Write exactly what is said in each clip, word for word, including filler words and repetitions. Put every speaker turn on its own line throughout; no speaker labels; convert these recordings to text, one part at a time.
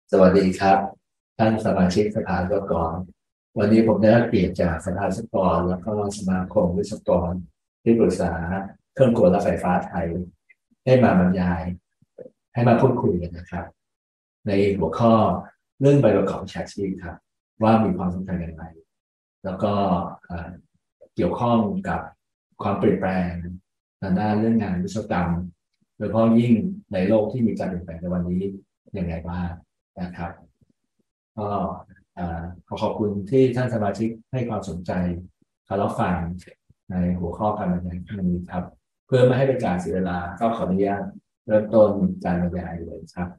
สวัสดีครับท่านสมาชิกสภาวิศวกรวันนี้ผมได้รับเกียรติจากสภาวิศวกรแล้วก็สมาคมวิศวกรที่ปรึกษาเครื่องกลและไฟฟ้าไทยให้มาบรรยายให้มาพูดคุยกันนะครับในหัวข้อเรื่องใบประกอบวิชาชีพครับว่ามีความสำคัญอย่างไรแล้วก็เกี่ยวข้องกับความเปลี่ยนแปลงทางด้านเรื่องงานวิศวกรรมโดยเฉพาะยิ่งในโลกที่มีการเปลี่ยนแปลงในวันนี้อย่างไรบ้างนะครับก็ขอขอบคุณที่ท่านสมาชิกให้ความสนใจเขารับฟังในหัวข้อการบรรยายครั้งนี้ครับเพื่อไม่ให้เป็นการเสียเวลาก็ขออนุญาตเริ่มต้นการบรรยายเลยครับ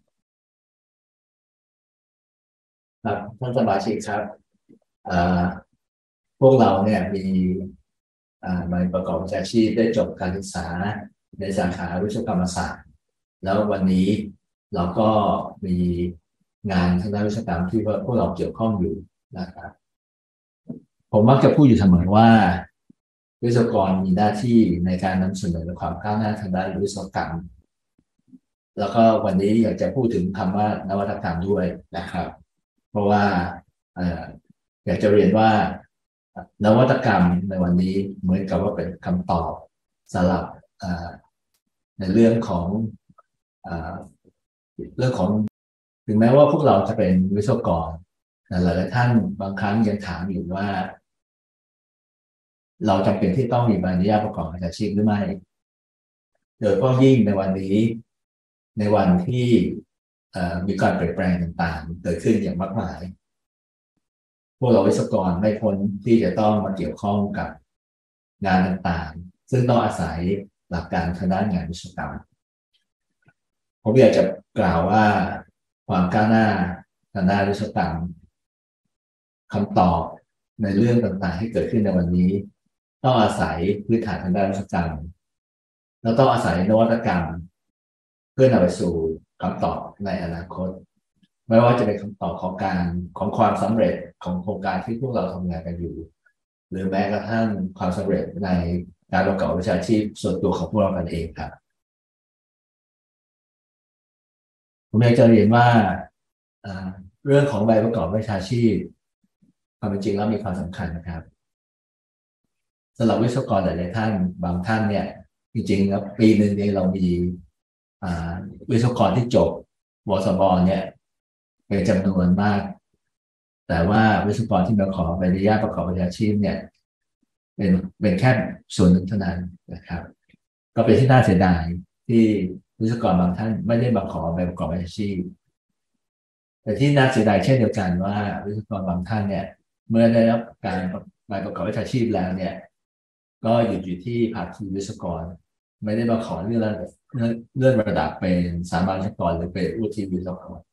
ครับท่านสมาชิกครับพวกเราเนี่ยมีใบประกอบวิชาชีพได้จบการศึกษาในสาขาวิศวกรรมศาสตร์แล้ววันนี้เราก็มีงานทางด้านวิศวกรรมที่พวกเราเกี่ยวข้องอยู่นะครับผมมักจะพูดอยู่เสมอว่าวิศวกรมีหน้าที่ในการนำเสนอความก้าวหน้าทางด้านวิศวกรรมแล้วก็วันนี้อยากจะพูดถึงคำว่านวัตกรรมด้วยนะครับเพราะว่าอยากจะเรียนว่านวัตกรรมในวันนี้เหมือนกับว่าเป็นคำตอบสำหรับในเรื่องของเรื่องของถึงแม้ว่าพวกเราจะเป็นวิศวกรแต่หลายๆท่านบางครั้งยังถามอยู่ว่าเราจำเป็นที่ต้องมีใบอนุญาตประกอบวิชาชีพหรือไม่โดยเฉพาะยิ่งในวันนี้ในวันที่มีการเปลี่ยนแปลงต่างๆเกิดขึ้นอย่างมากมายพวกเราวิศวกรไม่พ้นที่จะต้องมาเกี่ยวข้องกับงานต่างๆซึ่งต้องอาศัยหลักการทางด้านงานวิศวกรรมผมอยากจะกล่าวว่าความก้าวหน้าทางด้านวิศวกรรมคำตอบในเรื่องต่างๆที่เกิดขึ้นในวันนี้ต้องอาศัยพื้นฐานทางด้านวิศวกรรมแล้วต้องอาศัยนวัตกรรมเพื่อนำไปสู่คำตอบในอนาคตไม่ว่าจะเป็นคำตอบของการของความสำเร็จของโครงการที่พวกเราทำงานกันอยู่หรือแม้กระทั่งความสำเร็จในการประกอบวิชาชีพส่วนตัวของพวกเรากันเองครับผมอยากจะเรียนว่าเรื่องของใบประกอบวิชาชีพความเป็นจริงแล้วมีความสำคัญนะครับสำหรับวิศวกรหลายๆท่านบางท่านเนี่ยจริงๆแล้วปีหนึ่งเนี่ยเรามีวิศวกรที่จบวสบเนี่ยเป็นจำนวนมากแต่ว่าวิศวกรที่มาขอใบอนุญาตประกอบวิชาชีพเนี่ยเป็นเป็นแค่ส่วนหนึ่งเท่านั้นนะครับก็เป็นที่น่าเสียดายที่วิศวกรบางท่านไม่ได้มาขอใบประกอบวิชาชีพแต่ที่น่าเสียดายเช่นเดียวกันว่าวิศวกรบางท่านเนี่ยเมื่อได้รับการใบประกอบวิชาชีพแล้วเนี่ยก็หยุดอยู่ที่ภาคีวิศวกรไม่ได้มาขอเลื่อนเลื่อนระดับเป็นสามัญวิศวกรหรือเป็นวุฒิวิศวกร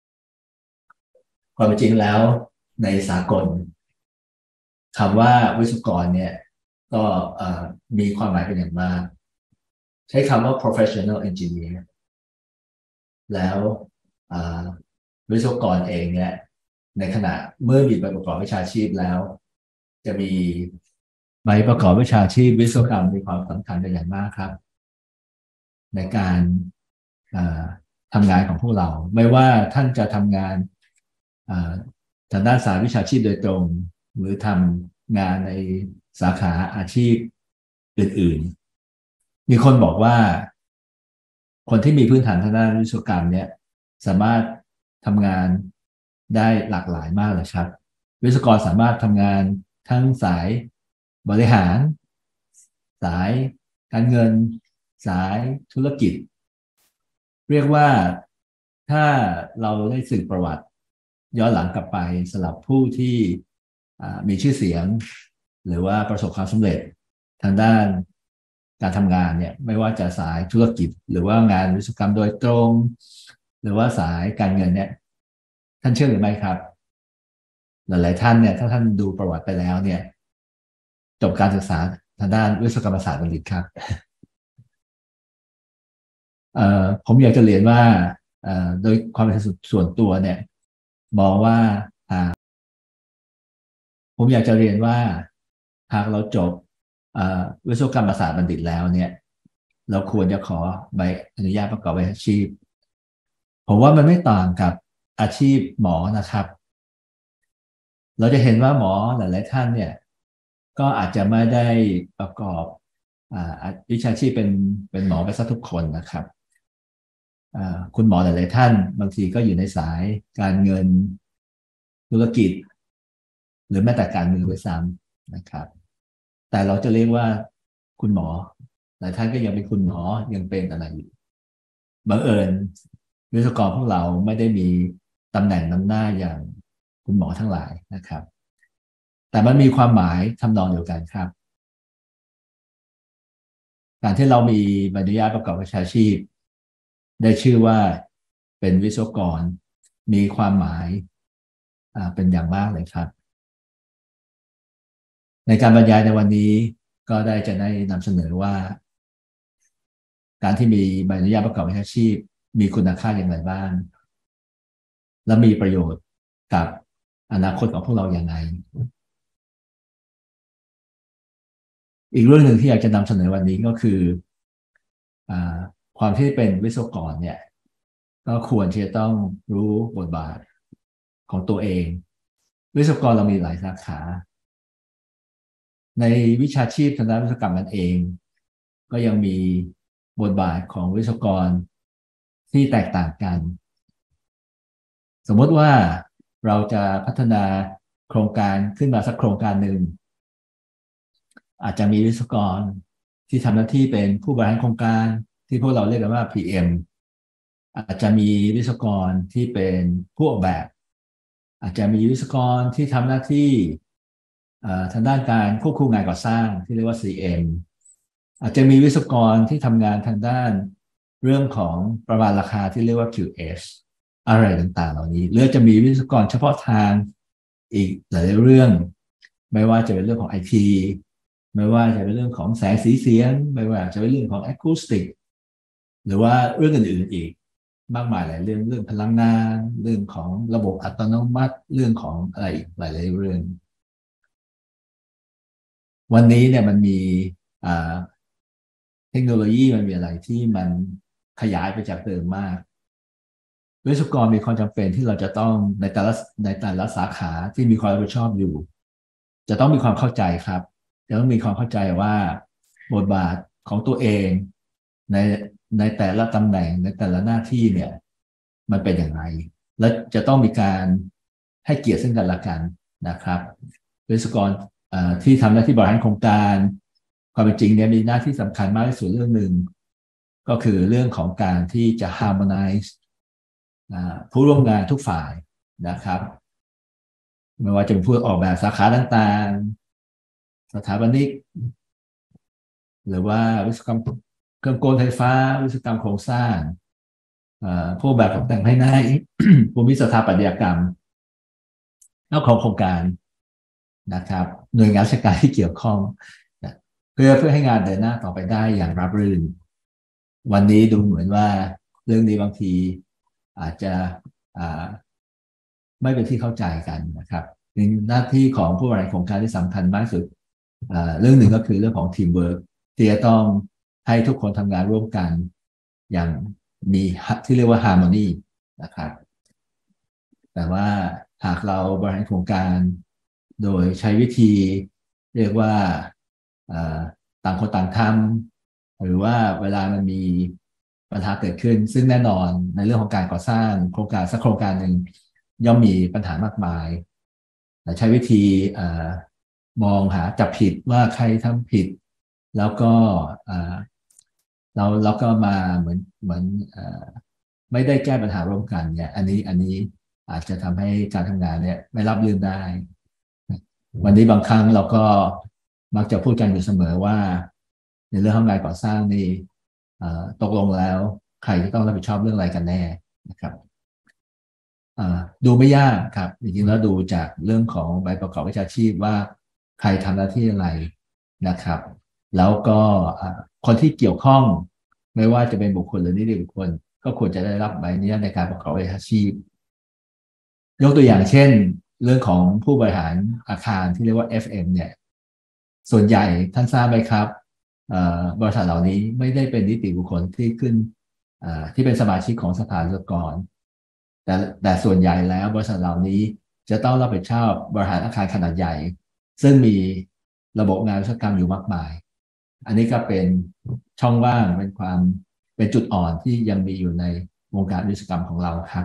ความจริงแล้วในสากลคำว่าวิศวกรเนี่ยก็มีความหมายเป็นอย่างมากใช้คำว่า professional engineer แล้ววิศวกรเองเนี่ยในขณะเมื่อมีใบประกอบวิชาชีพแล้วจะมีใบประกอบวิชาชีพวิศวกรรมมีความสำคัญเป็นอย่างมากครับในการทำงานของพวกเราไม่ว่าท่านจะทำงานทางด้านสายวิชาชีพโดยตรงหรือทำงานในสาขาอาชีพอื่นๆมีคนบอกว่าคนที่มีพื้นฐานทางด้านวิศวกรรมเนี่ยสามารถทำงานได้หลากหลายมากเลยครับวิศวกรสามารถทำงานทั้งสายบริหารสายการเงินสายธุรกิจเรียกว่าถ้าเราได้สืบประวัติย้อนหลังกลับไปสำหรับผู้ที่มีชื่อเสียงหรือว่าประสบความสำเร็จทางด้านการทำงานเนี่ยไม่ว่าจะสายธุรกิจหรือว่างานวิศวกรรมโดยตรงหรือว่าสายการเงินเนี่ยท่านเชื่อหรือไม่ครับหลายๆท่านเนี่ยถ้าท่านดูประวัติไปแล้วเนี่ยจบการศึกษาทางด้านวิศวกรรมศาสตร์บัณฑิตครับเอ่อผมอยากจะเรียนว่าเอ่อโดยความเป็นส่วนตัวเนี่ยมองว่าผมอยากจะเรียนว่าหากเราจบวิศวกรรมศาสตร์บัณฑิตแล้วเนี่ยเราควรจะขอใบอนุญาตประกอบวิชาชีพผมว่ามันไม่ต่างกับอาชีพหมอนะครับเราจะเห็นว่าหมอหลายๆท่านเนี่ยก็อาจจะไม่ได้ประกอบอ่าวิชาชีพเป็นเป็นหมอไปซะทุกคนนะครับอ่าคุณหมอหลายๆท่านบางทีก็อยู่ในสายการเงินธุรกิจหรือแม้แต่การเมืองด้วยซ้ำนะครับแต่เราจะเรียกว่าคุณหมอหลายท่านก็ยังเป็นคุณหมอยังเป็นอะไรอยู่บังเอิญวิศวกรพวกเราไม่ได้มีตำแหน่งนำหน้าอย่างคุณหมอทั้งหลายนะครับแต่มันมีความหมายทำนองเดียวกันครับ การที่เรามีใบอนุญาตประกอบวิชาชีพได้ชื่อว่าเป็นวิศวกรมีความหมายเป็นอย่างมากเลยครับในการบรรยายในวันนี้ก็ได้จะได้นำเสนอว่าการที่มีใบอนุญาตประกอบวิชาชีพมีคุณค่าอย่างไรบ้างและมีประโยชน์กับอนาคตของพวกเราอย่างไรอีกเรื่องหนึ่งที่อยากจะนำเสนอวันนี้ก็คือความที่เป็นวิศวกรเนี่ยก็ควรที่จะต้องรู้บทบาทของตัวเองวิศวกรเรามีหลายสาขาในวิชาชีพทางด้านวิศวกรรมมันเองก็ยังมีบทบาทของวิศวกรที่แตกต่างกันสมมติว่าเราจะพัฒนาโครงการขึ้นมาสักโครงการหนึ่งอาจจะมีวิศวกรที่ทำหน้าที่เป็นผู้บริหารโครงการที่พวกเราเรียกกันว่า พี เอ็ม อาจจะมีวิศวกรที่เป็นผู้ออกแบบอาจจะมีวิศวกรที่ทำหน้าที่ทางด้านการควบคุมงานก่อสร้างที่เรียกว่า ซี เอ็ม อาจจะมีวิศวกรที่ทำงานทางด้านเรื่องของประมาณราคาที่เรียกว่า คิว เอส อะไรต่างๆเหล่านี้หรือจะมีวิศวกรเฉพาะทางอีกหลายเรื่องไม่ว่าจะเป็นเรื่องของ ไอ ที ไม่ว่าจะเป็นเรื่องของแสงสีเสียงไม่ว่าจะเป็นเรื่องของอะคูสติกหรือว่าเรื่องอื่นๆอีกมากมายหลายเรื่องเรื่องพลังงานเรื่องของระบบอัตโนมัติเรื่องของอะไรอีกหลายๆเรื่องวันนี้เนี่ยมันมีเทคโนโลยีมันมีอะไรที่มันขยายไปจากเดิมมากวิศวกรมีความจำเป็นที่เราจะต้องในแต่ละในแต่ละสาขาที่มีความรับผิดชอบอยู่จะต้องมีความเข้าใจครับจะต้องมีความเข้าใจว่าบทบาทของตัวเองในในแต่ละตำแหน่งในแต่ละหน้าที่เนี่ยมันเป็นอย่างไรและจะต้องมีการให้เกียรติซึ่งกันและกันนะครับวิศวกรที่ทำหน้าที่บริหารโครงการความเป็นจริงเนี่ยมีหน้าที่สำคัญมากที่สุดเรื่องหนึ่งก็คือเรื่องของการที่จะ harmonize ผู้ร่วมงานทุกฝ่ายนะครับไม่ว่าจะเป็นผู้ออกแบบสาขาต่างๆสถาปนิกหรือว่าวิศวกรรมเครื่องกลไฟฟ้าวิศวกรรมโครงสร้างผู้แบบตกแต่งภายในภูมิสถาปัตยกรรมแล้วของโครงการนะครับหน่วยงานราชการที่เกี่ยวข้องนะเพื่อเพื่อให้งานเดินหน้าต่อไปได้อย่างราบรื่นวันนี้ดูเหมือนว่าเรื่องนี้บางทีอาจจะไม่เป็นที่เข้าใจกันนะครับหน้าที่ของผู้บริหารโครงการที่สำคัญมากสุดเรื่องหนึ่งก็คือเรื่องของทีมเวิร์กที่จะต้องให้ทุกคนทำงานร่วมกันอย่างมีที่เรียกว่าฮาร์โมนีนะครับแต่ว่าหากเราบริหารโครงการโดยใช้วิธีเรียกว่าต่างคนต่างทำหรือว่าเวลามันมีปัญหาเกิดขึ้นซึ่งแน่นอนในเรื่องของการก่อสร้างโครงการสักโครงการหนึ่งย่อมมีปัญหามากมายใช้วิธีมองหาจับผิดว่าใครทำผิดแล้วก็เราเราก็มาเหมือนเหมือนไม่ได้แก้ปัญหาร่วมกันเนี่ยอันนี้อันนี้อาจจะทำให้การทำงานเนี่ยไม่รับรื่นได้วันนี้บางครั้งเราก็มักจะพูดกันอยู่เสมอว่าในเรื่องของงานก่อสร้างนี่ตกลงแล้วใครจะต้องรับผิดชอบเรื่องอะไรกันแน่นะครับดูไม่ยากครับจริงๆแล้วดูจากเรื่องของใบประกอบวิชาชีพว่าใครทำหน้าที่อะไรนะครับแล้วก็คนที่เกี่ยวข้องไม่ว่าจะเป็นบุคคลหรือนิติบุคคลก็ควรจะได้รับใบอนุญาตในการประกอบวิชาชีพยกตัวอย่างเช่นเรื่องของผู้บริหารอาคารที่เรียกว่า เอฟ เอ็ม เนี่ยส่วนใหญ่ท่านทราบไหมครับบริษัทเหล่านี้ไม่ได้เป็นนิติบุคคลที่ขึ้นที่เป็นสมาชิกของสภาวิศวกรแต่แต่ส่วนใหญ่แล้วบริษัทเหล่านี้จะต้องรับผิดชอบบริหารอาคารขนาดใหญ่ซึ่งมีระบบงานวิศวกรรมอยู่มากมายอันนี้ก็เป็นช่องว่างเป็นความเป็นจุดอ่อนที่ยังมีอยู่ในวงการวิศวกรรมของเราครับ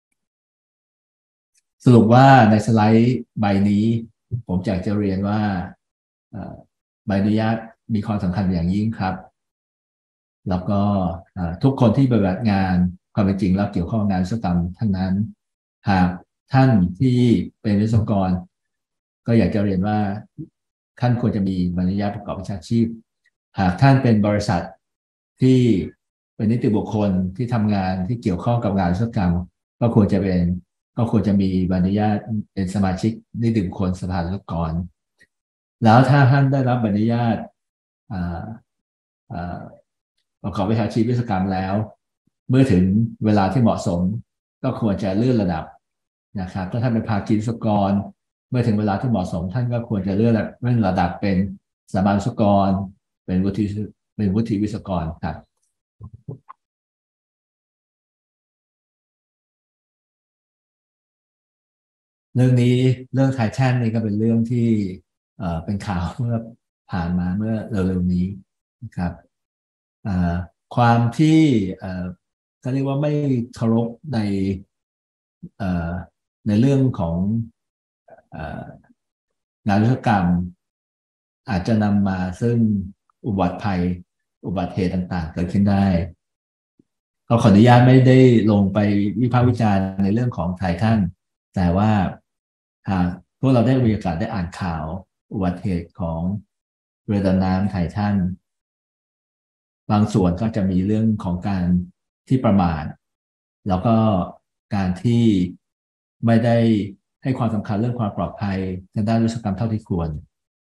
สรุปว่าในสไลด์ใบนี้ผมอยากจะเรียนว่าใบอนุญาตมีความสำคัญอย่างยิ่งครับ แล้วก็ทุกคนที่ปฏิบัติงานความเป็นจริงแล้วเกี่ยวข้องงานวิศวกรรมทั้งนั้นหากท่านที่เป็นวิศวกรก็อยากจะเรียนว่าท่านควรจะมีใบอนุญาตประกอบวิชาชีพหากท่านเป็นบริษัทที่เป็นนิติบุคคลที่ทำงานที่เกี่ยวข้องกับงานวิศวกรรมก็ควรจะเป็นก็ควรจะมีใบอนุญาตเป็นสมาชิกนิติบุคคลสภาวิศวกรแล้วถ้าท่านได้รับใบอนุญาตประกอบวิชาชีพวิศวกรรมแล้วเมื่อถึงเวลาที่เหมาะสมก็ควรจะเลื่อนระดับนะครับถ้าท่านเป็นภาคีวิศวกรเมื่อถึงเวลาที่เหมาะสมท่านก็ควรจะเลื่อนเลื่อนระดับเป็นสามัญวิศวกรเป็นวุฒิเป็นวุฒิวิศวกรครับเรื่องนี้เรื่องไททันนี่ก็เป็นเรื่องที่เอ่อเป็นข่าวเมื่อผ่านมาเมื่อเร็วๆนี้นะครับความที่เอ่อก็เรียกว่าไม่เคารพในเอ่อในเรื่องของเอ่องานวิศวกรรมอาจจะนำมาซึ่งอุบัติภัยอุบัติเหตุต่างๆเกิดขึ้นได้ก็ขออนุญาตไม่ได้ลงไปวิพากษ์วิจารณ์ในเรื่องของไททันแต่ว่าหากพวกเราได้มีโอกาสได้อ่านข่าวอุบัติเหตุของเรือดำน้ำไททันบางส่วนก็จะมีเรื่องของการที่ประมาทแล้วก็การที่ไม่ได้ให้ความสำคัญเรื่องความปลอดภัยทางด้านวิศวกรรมเท่าที่ควร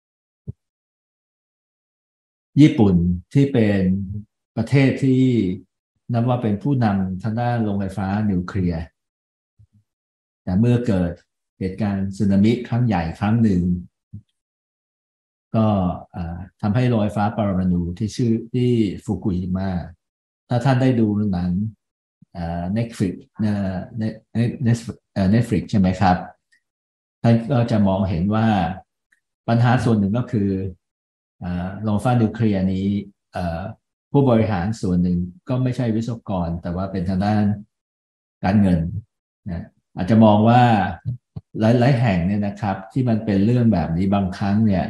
ญี่ปุ่นที่เป็นประเทศที่นับว่าเป็นผู้นำทางด้านโรงไฟฟ้านิวเคลียร์แต่เมื่อเกิดเหตุการณ์สึนามิครั้งใหญ่ครั้งหนึ่งก็ทำให้โรงไฟฟ้าปรมาณูที่ชื่อที่ฟุกุชิมะถ้าท่านได้ดูหนังเน็ตฟลิกเน็ตฟลิกใช่ไหมครับท่านก็จะมองเห็นว่าปัญหาส่วนหนึ่งก็คือโรงไฟฟ้านิวเคลียร์นี้ผู้บริหารส่วนหนึ่งก็ไม่ใช่วิศวกรแต่ว่าเป็นทางด้านการเงินนะอาจจะมองว่าหลายๆแห่งเนี่ยนะครับที่มันเป็นเรื่องแบบนี้บางครั้งเนี่ย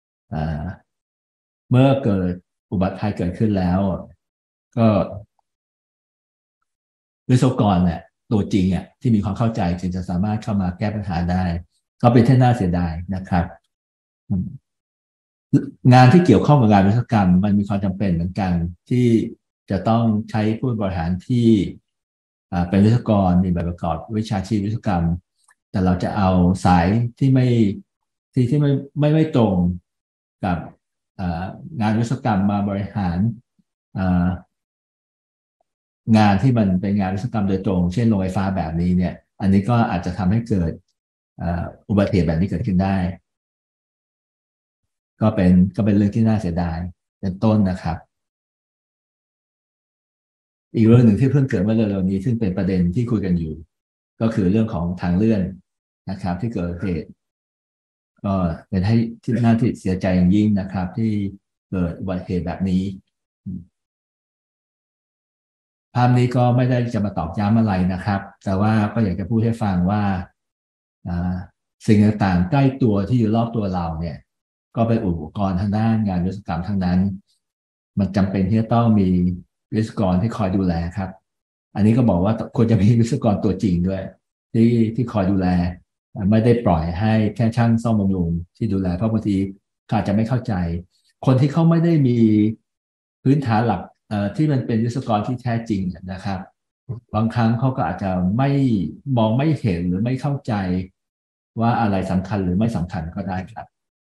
เมื่อเกิดอุบัติภัยเกิดขึ้นแล้วก็วิศวกรเนี่ยตัวจริงอ่ะที่มีความเข้าใจจึงจะสามารถเข้ามาแก้ปัญหาได้ก็เป็นที่น่าเสียดายนะครับงานที่เกี่ยวข้องกับงานวิศวกรรมมันมีความจำเป็นเหมือนกันที่จะต้องใช้ผู้บริหารที่เป็นวิศวกรมีใบประกอบวิชาชีพวิศวกรรมแต่เราจะเอาสายที่ไม่ที่ที่ไม่ไม่ไม่ตรงกับงานวิศวกรรมมาบริหารงานที่มันเป็นงานวิศวกรรมโดยตรงเช่นโรงไฟฟ้าแบบนี้เนี่ยอันนี้ก็อาจจะทำให้เกิดอุบัติเหตุแบบนี้เกิดขึ้นได้ก็เป็นก็เป็นเรื่องที่น่าเสียดายเป็นต้นนะครับอีกเรื่องหนึ่งที่เพิ่งเกิดเมื่อเร็วๆนี้ซึ่งเป็นประเด็นที่คุยกันอยู่ ก็คือเรื่องของทางเลื่อนนะครับที่เกิดเหตุก็เป็นให้ที่น่าที่เสียใจอย่างยิ่งนะครับที่เกิดอุบัติเหตุแบบนี้ภาพนี้ก็ไม่ได้จะมาตอกย้ำอะไรนะครับแต่ว่าก็อยากจะพูดให้ฟังว่าสิ่งต่างๆใกล้ตัวที่อยู่รอบตัวเราเนี่ยก็เป็นอุปกรณ์ทางด้านงานวิศวกรรมทั้งนั้นมันจำเป็นที่จะต้องมีวิศวกรที่คอยดูแลครับอันนี้ก็บอกว่าควรจะมีวิศวกรตัวจริงด้วยที่ที่คอยดูแลไม่ได้ปล่อยให้แค่ช่างซ่อมบำรุงที่ดูแลเพราะบางทีเขาอาจจะไม่เข้าใจคนที่เขาไม่ได้มีพื้นฐานหลักที่มันเป็นวิศวกรที่แท้จริงนะครับบางครั้งเขาก็อาจจะไม่มองไม่เห็นหรือไม่เข้าใจว่าอะไรสำคัญหรือไม่สำคัญก็ได้ครับ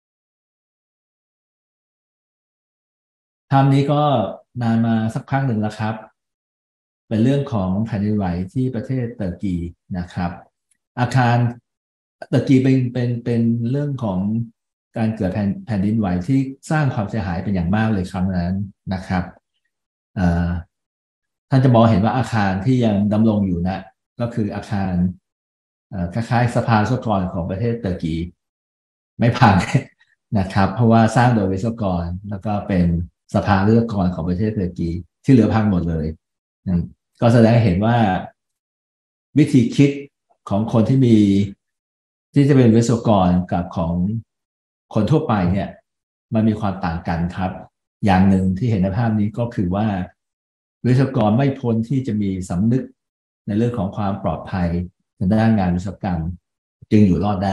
ทำนี้ก็นานมาสักพักหนึ่งแล้วครับเป็นเรื่องของแผ่นดินไหวที่ประเทศเตอร์กีนะครับอาคารเตอร์กีเป็นเป็นเป็นเรื่องของการเกิดแผ่นแผ่นดินไหวที่สร้างความเสียหายเป็นอย่างมากเลยครั้งนั้นนะครับท่านจะมองเห็นว่าอาคารที่ยังดำรงอยู่นะก็คืออาคารคล้ายๆสภาวิศวกรของประเทศเตอร์กีไม่พังนะครับเพราะว่าสร้างโดยวิศวกรแล้วก็เป็นสภาวิศวกรของประเทศเตอร์กีที่เหลือพังหมดเลยก็แสดงให้เห็นว่าวิธีคิดของคนที่มีที่จะเป็นวิศวกรกับของคนทั่วไปเนี่ยมันมีความต่างกันครับอย่างหนึ่งที่เห็นในภาพนี้ก็คือว่าวิศวกรไม่พ้นที่จะมีสำนึกในเรื่องของความปลอดภัยในด้านงานวิศวกรรมจึงอยู่รอดได้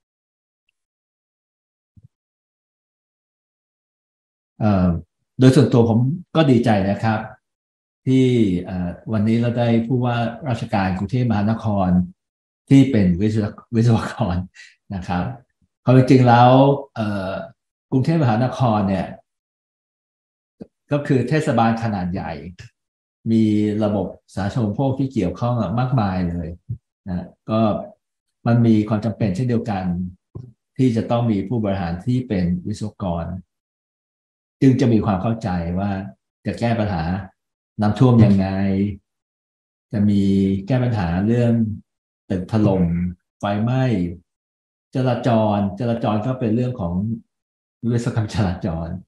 โดยส่วนตัวผมก็ดีใจนะครับที่วันนี้เราได้ผู้ว่าราชการกรุงเทพมหานครที่เป็นวิศววิศวกรนะครับเพราะจริงๆแล้วกรุงเทพมหานครเนี่ยก็คือเทศบาลขนาดใหญ่มีระบบสาธารณูปโภคที่เกี่ยวข้องมากมายเลยนะก็มันมีความจำเป็นเช่นเดียวกันที่จะต้องมีผู้บริหารที่เป็นวิศวกรจึงจะมีความเข้าใจว่าจะแก้ปัญหาน้ำท่วมยังไงจะมีแก้ปัญหาเรื่องตึกถล่มไฟไหม้จราจรจราจรก็เป็นเรื่องของวิศวกรรมจราจร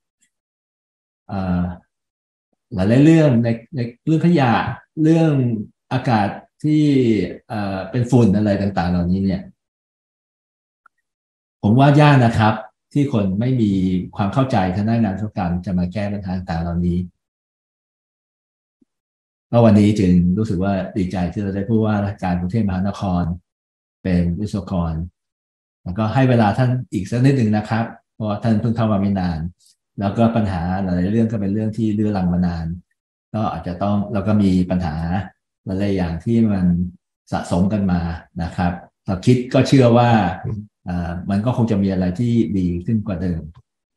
หลายๆเรื่องในในเรื่องขยะเรื่องอากาศที่เป็นฝุ่นอะไรต่างๆเหล่านี้เนี่ยผมว่ายากนะครับที่คนไม่มีความเข้าใจทางด้านงานวิศวกรรมจะมาแก้ปัญหาต่างๆเหล่านี้ก็วันนี้จึงรู้สึกว่าดีใจที่เราได้พูดว่าราชการกรุงเทพมหานครเป็นวิศวกรแล้วก็ให้เวลาท่านอีกสักนิดหนึ่งนะครับเพราะว่าท่านเพิ่งเข้ามาไม่นานแล้วก็ปัญหาหลายเรื่องก็เป็นเรื่องที่เรื้อรังมานานก็อาจจะต้องเราก็มีปัญหาหลายอย่างที่มันสะสมกันมานะครับเราคิดก็เชื่อว่าอ่ามันก็คงจะมีอะไรที่ดีขึ้นกว่าเดิม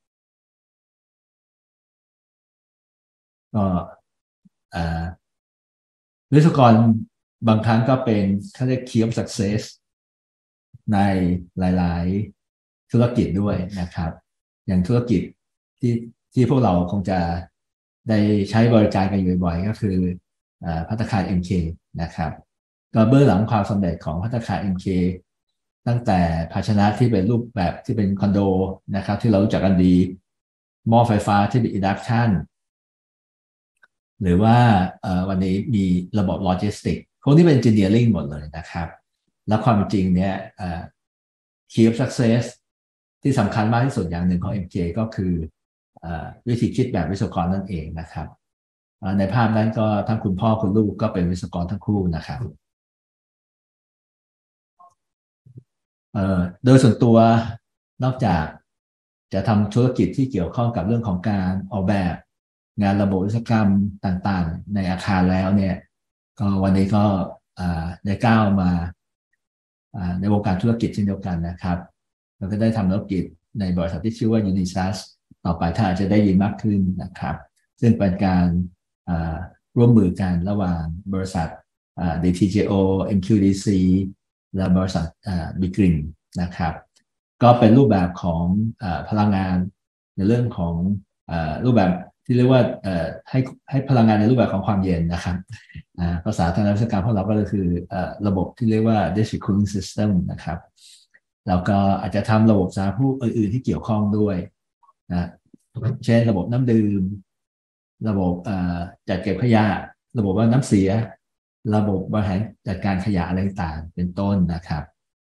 ก็อ่าวิศวกรบางครั้งก็เป็นเขาเรียก key of success ในหลายๆธุรกิจด้วยนะครับอย่างธุรกิจที่ที่พวกเราคงจะได้ใช้บริการกันอยู่บ่อยๆก็คือภัตตาคาร เอ็ม เค นะครับก็เบื้องหลังความสำเร็จของภัตตาคาร เอ็ม เค ตั้งแต่ภาชนะที่เป็นรูปแบบที่เป็นคอนโดนะครับที่เรารู้จักกันดีหม้อไฟฟ้าที่เป็น induction หรือว่าวันนี้มีระบบโลจิสติกพวกนี้เป็น engineering หมดเลยนะครับแล้วความจริงเนี่ย key of success ที่สำคัญมากที่สุดอย่างหนึ่งของ เอ็ม เค ก็คือวิธีคิดแบบวิศวกรนั่นเองนะครับในภาพนั้นก็ทั้งคุณพ่อคุณลูกก็เป็นวิศวกรทั้งคู่นะครับโดยส่วนตัวนอกจากจะทำธุรกิจที่เกี่ยวข้องกับเรื่องของการออกแบบงานระบบวิศวกรรมต่างๆในอาคารแล้วเนี่ยก็วันนี้ก็ได้ก้าวมาในวงการธุรกิจเช่นเดียวกันนะครับแล้วก็ได้ทำธุรกิจในบริษัทที่ชื่อว่า Unisys ต่อไปถ้าอาจจะได้ยินมากขึ้นนะครับซึ่งเป็นการร่วมมือกันระหว่างบริษัท ดี ที เจ โอ เอ็ม คิว ดี ซี และบริษัทบิกรินนะครับก็เป็นรูปแบบของพลังงานในเรื่องของรูปแบบที่เรียกว่าให้ให้พลังงานในรูปแบบของความเย็นนะครับภาษาทางราชการของเราก็คือระบบที่เรียกว่า district cooling system นะครับแล้วก็อาจจะทำระบบสาธารณูปอื่นๆที่เกี่ยวข้องด้วยนะเช่นระบบน้ำดื่มระบบจัดเก็บขยะระบบว่าน้ำเสียระบบบริหารจัดการขยะอะไรต่างเป็นต้นนะครับ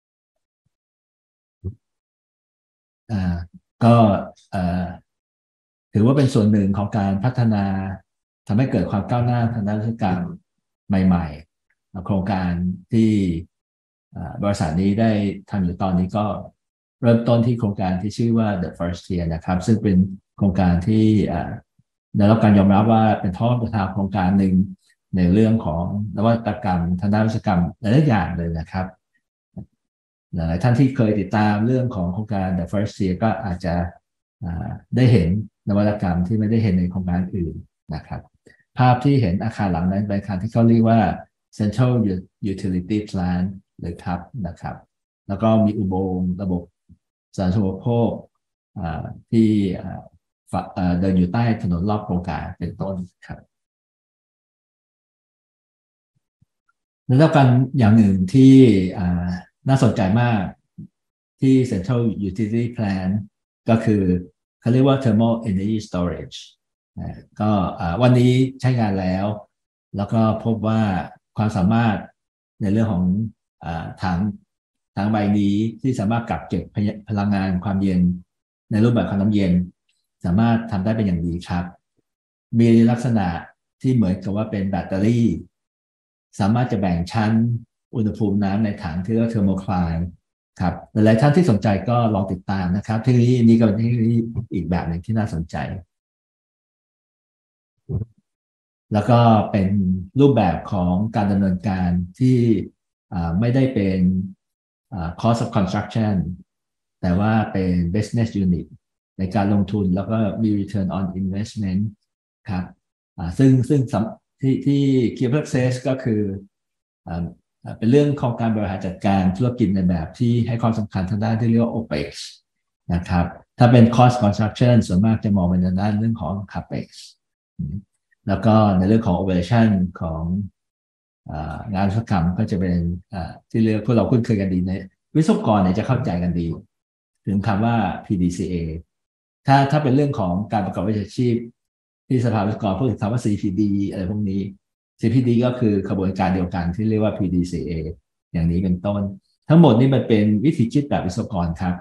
อ่าก็ถือว่าเป็นส่วนหนึ่งของการพัฒนาทำให้เกิดความก้าวหน้าทางด้านราชการใหม่ๆโครงการที่บริษัทนี้ได้ทำอยู่ตอนนี้ก็เริ่มต้นที่โครงการที่ชื่อว่า The First Year นะครับซึ่งเป็นโครงการที่ได้รับการยอมรับว่าเป็นท่อประธานโครงการหนึ่งในเรื่องของนวัตกรรมทางด้านวิศวกรรมหลายอย่างเลยนะครับหลายท่านที่เคยติดตามเรื่องของโครงการ The First Year ก็อาจจะได้เห็นนวัตกรรมที่ไม่ได้เห็นในโครงการอื่นนะครับภาพที่เห็นอาคารหลังนั้นเป็นอาคารที่เขาเรียกว่า Central Utility Plant หรือครับนะครับแล้วก็มีอุโมงค์ระบบสาธารณูปโภคที่เดินอยู่ใต้ถนนรอบโครงการเป็นต้นครับแล้วกันอย่างหนึ่งที่น่าสนใจมากที่ Central Utility Plan ก็คือเขาเรียกว่า Thermal Energy Storage ก็วันนี้ใช้งานแล้วแล้วก็พบว่าความสามารถในเรื่องของถังถังใบนี้ที่สามารถกักเก็บพลังงานความเย็นในรูปแบบของน้ำเย็นสามารถทำได้เป็นอย่างดีครับมีลักษณะที่เหมือนกับว่าเป็นแบตเตอรี่สามารถจะแบ่งชั้นอุณหภูมิน้ำในถังที่เรียกว่าเทอร์โมไคลน์ครับหลายท่านที่สนใจก็ลองติดตามนะครับเทคโนโลยีนี้ก็เป็นเทคโนโลยีอีกแบบหนึ่งที่น่าสนใจแล้วก็เป็นรูปแบบของการดำเนินการที่ไม่ได้เป็น cost of construction แต่ว่าเป็น business unit ในการลงทุนแล้วก็มี return on investment ครับซึ่งซึ่งที่ที่ Key Success ก็คือเป็นเรื่องของการบริหารจัดการธุรกิจในแบบที่ให้ความสำคัญทางด้านที่เรียกว่า โอ พี อี ซี นะครับถ้าเป็น cost construction ส่วนมากจะมองไปในด้านเรื่องของ คาเปกซ์ แล้วก็ในเรื่องของ operation ของงานวิศวกรรมก็จะเป็นที่เรียกพวกเราคุ้นเคยกันดีในวิศวกรเนี่ยจะเข้าใจกันดีถึงคำว่า พี ดี ซี เอ ถ้าถ้าเป็นเรื่องของการประกอบวิชาชีพที่สภาวิศวกรพูดถึงคำว่า ซี พี ดี อะไรพวกนี้ ซี พี ดี ก็คือขบวนการเดียวกันที่เรียกว่า พี ดี ซี เอ อย่างนี้เป็นต้นทั้งหมดนี้มันเป็นวิธีคิดแบบวิศวกรครับ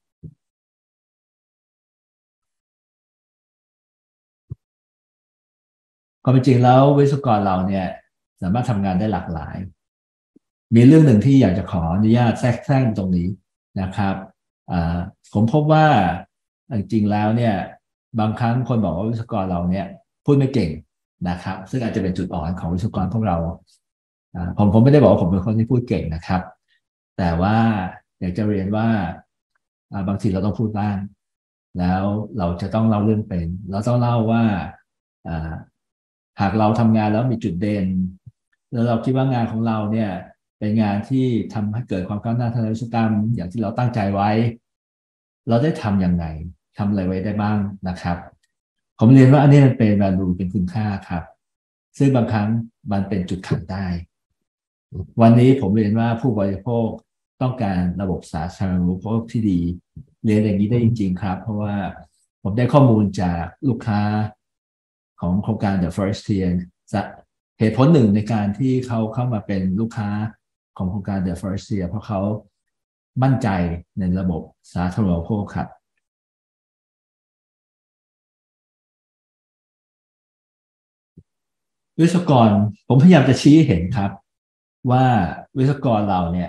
ความเป็นจริงแล้ววิศวกรเราเนี่ยสามารถทำงานได้หลากหลาย มีเรื่องหนึ่งที่อยากจะขออนุญาตแทรกแซงตรงนี้นะครับผมพบว่าจริงๆแล้วเนี่ยบางครั้งคนบอกว่าวิศวกรเราเนี่ยพูดไม่เก่งนะครับซึ่งอาจจะเป็นจุดอ่อนของวิศวกรพวกเราผมผมไม่ได้บอกว่าผมเป็นคนที่พูดเก่งนะครับแต่ว่าอยากจะเรียนว่าบางทีเราต้องพูดบ้างแล้วเราจะต้องเล่าเรื่องเป็นเราต้องเล่าว่าหากเราทำงานแล้วมีจุดเด่นแล้วเราคิดว่างานของเราเนี่ยเป็นงานที่ทำให้เกิดความก้าวหน้าทางวิศวกรรมอย่างที่เราตั้งใจไว้เราได้ทำยังไงทำอะไรไว้ได้บ้างนะครับผมเรียนว่าอันนี้มันเป็น value เป็นคุณค่าครับซึ่งบางครั้งมันเป็นจุดขายได้วันนี้ผมเรียนว่าผู้บริโภคต้องการระบบสาธารณูปโภคที่ดีเรียนอย่างนี้ได้จริงๆครับเพราะว่าผมได้ข้อมูลจากลูกค้าของโครงการ The First Tier เหตุผลหนึ่งในการที่เขาเข้ามาเป็นลูกค้าของโครงการ The First Tier เพราะเขามั่นใจในระบบสาธารณูปโภคครับวิศวกรผมพยายามจะชี้เห็นครับว่าวิศวกรเราเนี่ย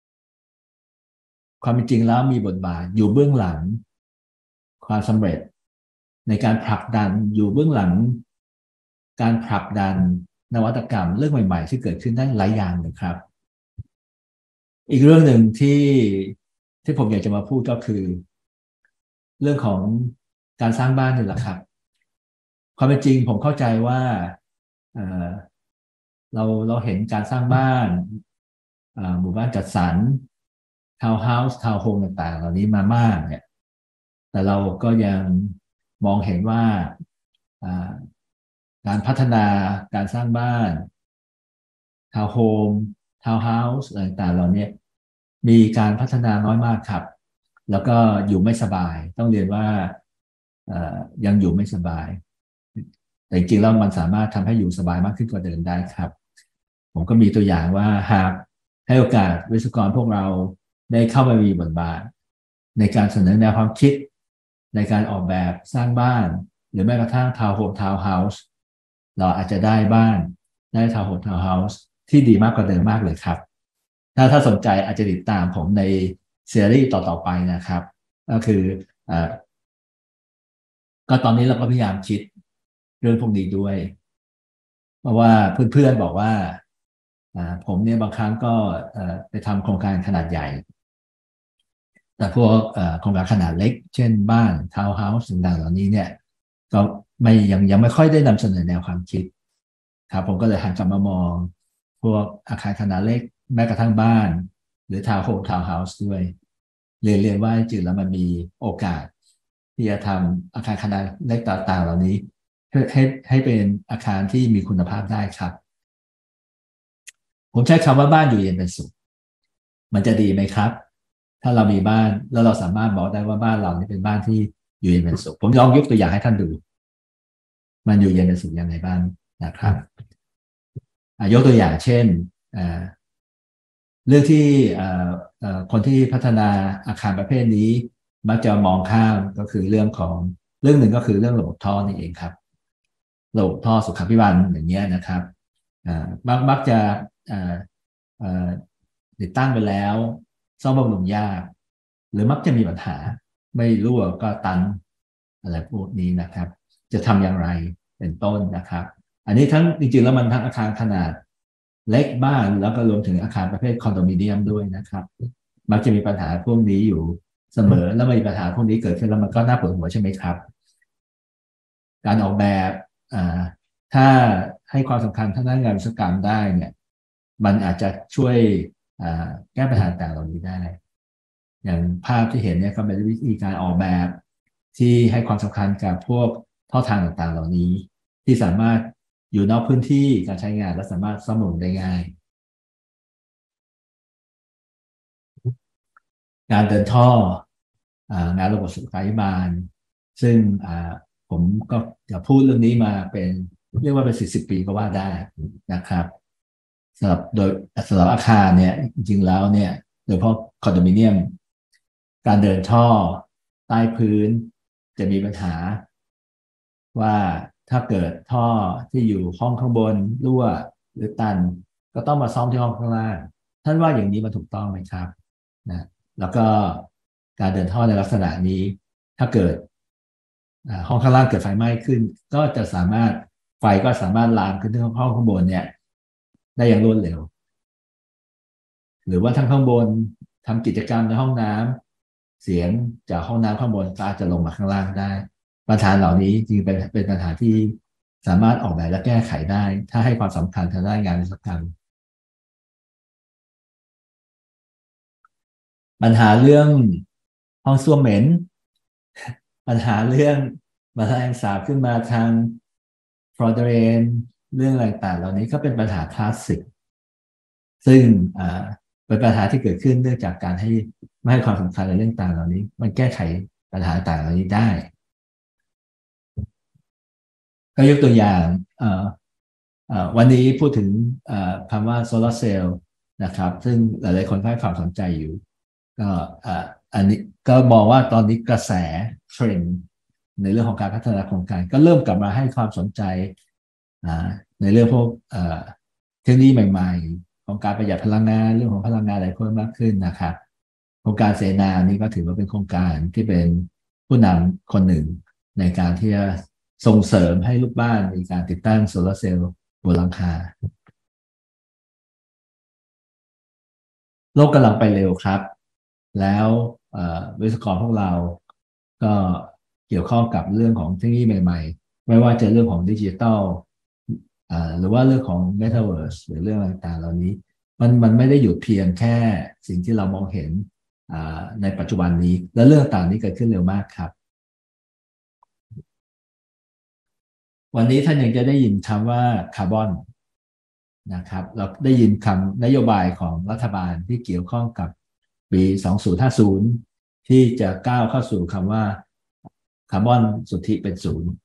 ความเป็นจริงแล้วมีบทบาทอยู่เบื้องหลังความสำเร็จในการผลักดันอยู่เบื้องหลังการผลักดันนวัตกรรมเรื่องใหม่ๆที่เกิดขึ้นได้หลายอย่างเลยครับอีกเรื่องหนึ่งที่ที่ผมอยากจะมาพูดก็คือเรื่องของการสร้างบ้านนี่แหละครับความเป็นจริงผมเข้าใจว่าเเราเราเห็นการสร้างบ้านหมู่บ้านจัดสรรทาวน์เฮาส์ทาวน์โฮมต่างๆเหล่านี้มามากเนี่ยแต่เราก็ยังมองเห็นว่าการพัฒนาการสร้างบ้านทาวน์โฮมทาวน์เฮาส์อะไรต่างๆเหล่านี้มีการพัฒนาน้อยมากครับแล้วก็อยู่ไม่สบายต้องเรียนว่ายังอยู่ไม่สบายแต่จริงๆแล้วมันสามารถทำให้อยู่สบายมากขึ้นกว่าเดิมได้ครับผมก็มีตัวอย่างว่าหากให้โอกาสวิศวกรพวกเราได้เข้ามามีบทบาทในการเสนอแนวความคิดในการออกแบบสร้างบ้านหรือแม้กระทั่งทาวน์โฮมทาวน์เฮาส์เราอาจจะได้บ้านได้ทาวน์โฮมทาวน์เฮาส์ที่ดีมากกว่าเดิมมากเลยครับถ้าถ้าสนใจอาจจะติดตามผมในซีรีส์ต่อๆไปนะครับก็คือก็ตอนนี้เราก็พยายามคิดเรื่องพวกนี้ด้วยเพราะว่าเพื่อนๆบอกว่าผมเนี่ยบางครั้งก็ไปทำโครงการขนาดใหญ่แต่พวกโครงการขนาดเล็กเช่นบ้านทาวน์เฮาส์ต่างๆเหล่านี้เนี่ยก็ไม่ยังยังไม่ค่อยได้นำเสนอแนวความคิดครับผมก็เลยหันกลับมามองพวกอาคารขนาดเล็กแม้กระทั่งบ้านหรือทาวน์โฮมทาวน์เฮาส์ด้วยเรียนเรียนว่าจริงๆแล้วมันมีโอกาสที่จะทำอาคารขนาดเล็กต่างๆเหล่านี้ให้ให้ให้เป็นอาคารที่มีคุณภาพได้ครับผมใช้คำว่าบ้านอยู่เย็นเป็นสุขมันจะดีไหมครับถ้าเรามีบ้านแล้วเราสามารถบอกได้ว่าบ้านเรานี่เป็นบ้านที่อยู่เย็นเป็นสุขผมลองยกตัวอย่างให้ท่านดูมันอยู่เย็นเป็นสุขยังไงบ้างนะครับยกตัวอย่างเช่นเรื่องที่คนที่พัฒนาอาคารประเภทนี้มักจะมองข้ามก็คือเรื่องของเรื่องหนึ่งก็คือเรื่องระบบท่อนี่เองครับระบบท่อสุขาภิบาลอย่างเงี้ยนะครับมักมักจะติดตั้งไปแล้วซ่อมบำรุงยากหรือมักจะมีปัญหาไม่รั่วก็ตันอะไรพวกนี้นะครับจะทำอย่างไรเป็นต้นนะครับอันนี้ทั้งจริงๆแล้วมันทั้งอาคารขนาดเล็กบ้านแล้วก็รวมถึงอาคารประเภทคอนโดมิเนียมด้วยนะครับมักจะมีปัญหาพวกนี้อยู่เสมอแล้วมีปัญหาพวกนี้เกิดขึ้นแล้วมันก็น่าปวดหัวใช่ไหมครับการออกแบบถ้าให้ความสำคัญทางด้านงานวิศวกรรมได้เนี่ยมันอาจจะช่วยแก้ปัญหาต่างเหล่านี้ได้อย่างภาพที่เห็นเนี่ยก็เป็นวิธีการออกแบบที่ให้ความสำคัญกับพวกท่อทางต่างๆเหล่านี้ที่สามารถอยู่นอกพื้นที่การใช้งานและสามารถซ่อมบำรุงได้ง่ายการเดินท่องานระบบสุขาภิบาลซึ่งผมก็จะพูดเรื่องนี้มาเป็นเรียกว่าเป็นสิบสิบปีก็ว่าได้นะครับสำหรับโดยสำหรับอาคารเนี่ยจริงๆแล้วเนี่ยโดยเฉพาะคอนโดมิเนียมการเดินท่อใต้พื้นจะมีปัญหาว่าถ้าเกิดท่อที่อยู่ห้องข้างบนรั่วหรือตันก็ต้องมาซ่อมที่ห้องข้างล่างท่านว่าอย่างนี้มันถูกต้องไหมครับนะแล้วก็การเดินท่อในลักษณะนี้ถ้าเกิดห้องข้างล่างเกิดไฟไหม้ขึ้นก็จะสามารถไฟก็สามารถลามขึ้นที่ห้องข้างบนเนี่ยได้อย่างรวดเร็วหรือว่าทั้งข้างบนทำกิจกรรมในห้องน้ำเสียงจากห้องน้ำข้างบนก็อาจจะลงมาข้างล่างได้ปัญหาเหล่านี้จริงเป็นเป็นปัญหาที่สามารถออกแบบและแก้ไขได้ถ้าให้ความสำคัญทางด้านงานวิศวกรรมปัญหาเรื่องห้องส้วมเหม็นปัญหาเรื่องแมลงสาบขึ้นมาทางฟลอร์เรนเรื่องอะไรต่างเหล่านี้ก็เป็นปัญหาคลาสสิกซึ่งเป็นปัญหาที่เกิดขึ้นเนื่องจากการให้ไม่ให้ความสำคัญในเรื่องต่างเหล่านี้มันแก้ไขปัญหาต่างเหล่านี้ได้ก็ยกตัวอย่างวันนี้พูดถึงคำว่าโซลาร์เซลล์นะครับซึ่งหลายๆคนให้ความสนใจอยู่ก็อันนี้ก็มองว่าตอนนี้กระแสเทรนด์ในเรื่องของการพัฒนาโครงการก็เริ่มกลับมาให้ความสนใจในเรื่องพวกเทคโนโลยีใหม่ๆของการประหยัดพลังงานเรื่องของพลังงานอะไรเพิ่มมากขึ้นนะครับโครงการเสนานี้ก็ถือว่าเป็นโครงการที่เป็นผู้นำคนหนึ่งในการที่จะส่งเสริมให้ลูกบ้านมีการติดตั้งโซลาร์เซลล์บนหลังคาโลกกำลังไปเร็วครับแล้ววิศวกรพวกเราก็เกี่ยวข้องกับเรื่องของเทคโนโลยีใหม่ๆไม่ว่าจะเรื่องของดิจิทัลหรือว่าเรื่องของ Metaverse หรือเรื่องต่างๆเหล่านี้มันมันไม่ได้หยุดเพียงแค่สิ่งที่เรามองเห็นในปัจจุบันนี้และเรื่องต่างนี้เกิดขึ้นเร็วมากครับวันนี้ท่านยังจะได้ยินคำว่าคาร์บอนนะครับเราได้ยินคำนโยบายของรัฐบาลที่เกี่ยวข้องกับปีสองพันห้าสิบที่จะก้าวเข้าสู่คำว่าคาร์บอนสุทธิเป็นศูนย์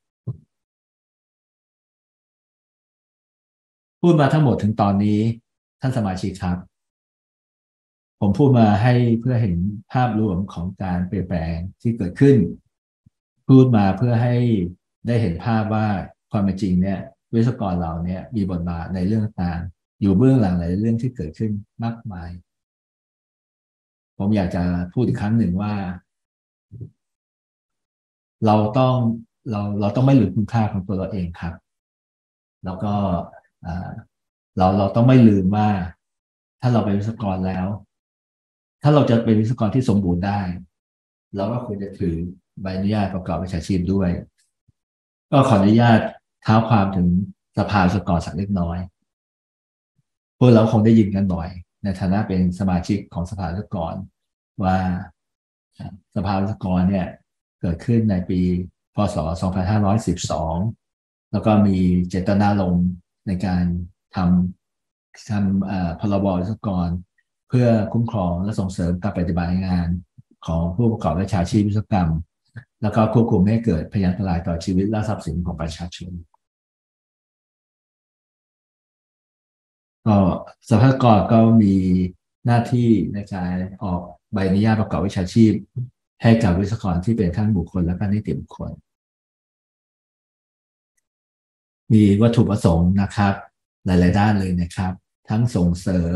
พูดมาทั้งหมดถึงตอนนี้ท่านสมาชิกครับผมพูดมาให้เพื่อเห็นภาพรวมของการเปลี่ยนแปลงที่เกิดขึ้นพูดมาเพื่อให้ได้เห็นภาพว่าความเป็นจริงเนี่ยวิศวกรเราเนี่ยมีบทบาทในเรื่องต่างอยู่เบื้องหลังหลายเรื่องที่เกิดขึ้นมากมายผมอยากจะพูดอีกครั้งหนึ่งว่าเราต้องเราเราต้องไม่ลืมคุณค่าของตัวเราเองครับแล้วก็เราเราต้องไม่ลืมว่าถ้าเราเป็นวิศวกรแล้วถ้าเราจะเป็นวิศวกรที่สมบูรณ์ได้เราก็ควรจะถือใบอนุญาตประกอบวิชาชีพด้วยก็ขออนุญาตเท้าความถึงสภาวิศวกรสักเล็กน้อยพวกเราคงได้ยินกันบ่อยในฐานะเป็นสมาชิกของสภาวิศวกรว่าสภาวิศวกรเนี่ยเกิดขึ้นในปีพศสองพันห้าร้อยสิบสองแล้วก็มีเจตนารมณ์ในการททำเอ่อพรบวิศวกรเพื่อคุ้มครองและส่งเสริมการปฏิบัติงานของผู้ประกอบวิชาชีพวิศวกรรมแล้วก็ควบคุมไม่ให้เกิดพยานอันตรายต่อชีวิตและทรัพย์สินของประชาชนก็สภากรก็มีหน้าที่ในการออกใบอนุญาตประกอบวิชาชีพให้กับวิศวกรที่เป็นทั้งบุคคลและก็นิติบุคคล มีวัตถุประสงค์นะครับหลายๆด้านเลยนะครับทั้งส่งเสริม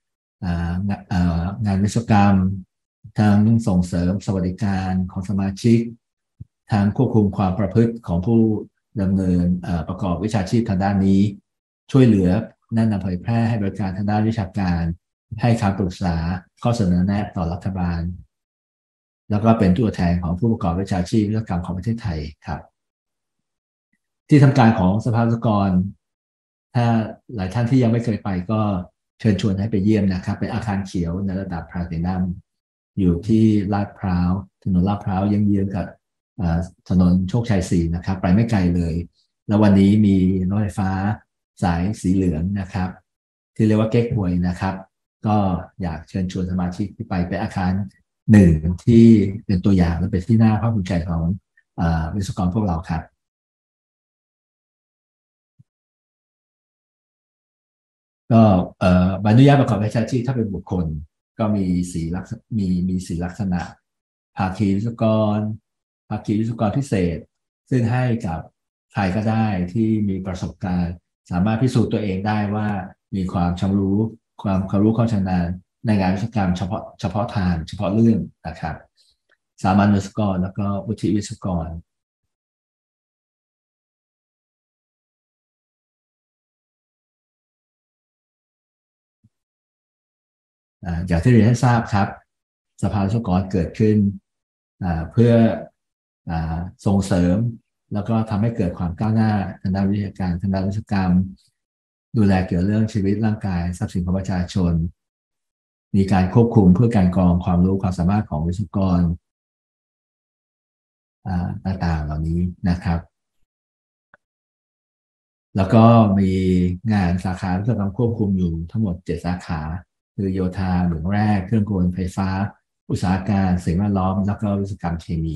งานวิศวกรรมทั้งส่งเสริมสวัสดิการของสมาชิกทั้งควบคุมความประพฤติของผู้ดำเนินประกอบวิชาชีพทางด้านนี้ช่วยเหลือแนะนำเผยแพร่ให้บริการทางด้านวิชาการให้คำปรึกษาข้อเสนอแนะต่อรัฐบาลแล้วก็เป็นตัวแทนของผู้ประกอบวิชาชีพวิศวกรรมของประเทศไทยครับที่ทำการของสภาวิศวกรถ้าหลายท่านที่ยังไม่เคยไปก็เชิญชวนให้ไปเยี่ยมนะครับเป็นอาคารเขียวในระดับพาร์ตินัมอยู่ที่ลาดพร้าวถนนลาดพร้าวยังเยื้องกับถนนโชคชัยสี่นะครับไปไม่ไกลเลย แล้ววันนี้มีรถไฟฟ้าสายสีเหลืองนะครับที่เรียกว่าเก๊กฮวยนะครับก็อยากเชิญชวนสมาชิกที่ไปไปอาคารหนึ่งที่เป็นตัวอย่างและเป็นที่น่าภาคภูมิใจของวิศวกรพวกเราครับ ก็เอ่อใบอนุญาตประกอบวิชาชีพถ้าเป็นบุคคลก็มีสีลักษณะมีมีสีลักษณะภาคีวิศวกรภาคีวิศวกรพิเศษซึ่งให้กับใครก็ได้ที่มีประสบการณ์สามารถพิสูจน์ตัวเองได้ว่ามีความชำรู้ความความรู้ความชำนาญในงานวิศวกรรมเฉพาะเฉพาะทางเฉพาะเรื่องนะครับสามัญวิศวกรแล้วก็วุฒิวิศวกร อย่างที่เรียนให้ทราบครับสภาวิศวกรเกิดขึ้นเพื่อส่งเสริมแล้วก็ทำให้เกิดความก้าวหน้าทางด้านวิชาการทางด้านวิศวกรรมดูแลเกี่ยวเรื่องชีวิตร่างกายทรัพย์สินของประชาชนมีการควบคุมเพื่อการกรองความรู้ความสามารถของวิศวกรต่างๆเหล่านี้นะครับแล้วก็มีงานสาขาวิศวกรรมควบคุมอยู่ทั้งหมดเจ็ดสาขาคือโยธาเหมืองแร่เครื่องกลไฟฟ้าอุตสาหการสิ่งแวดล้อมแล้วก็วิศวกรรมเคมี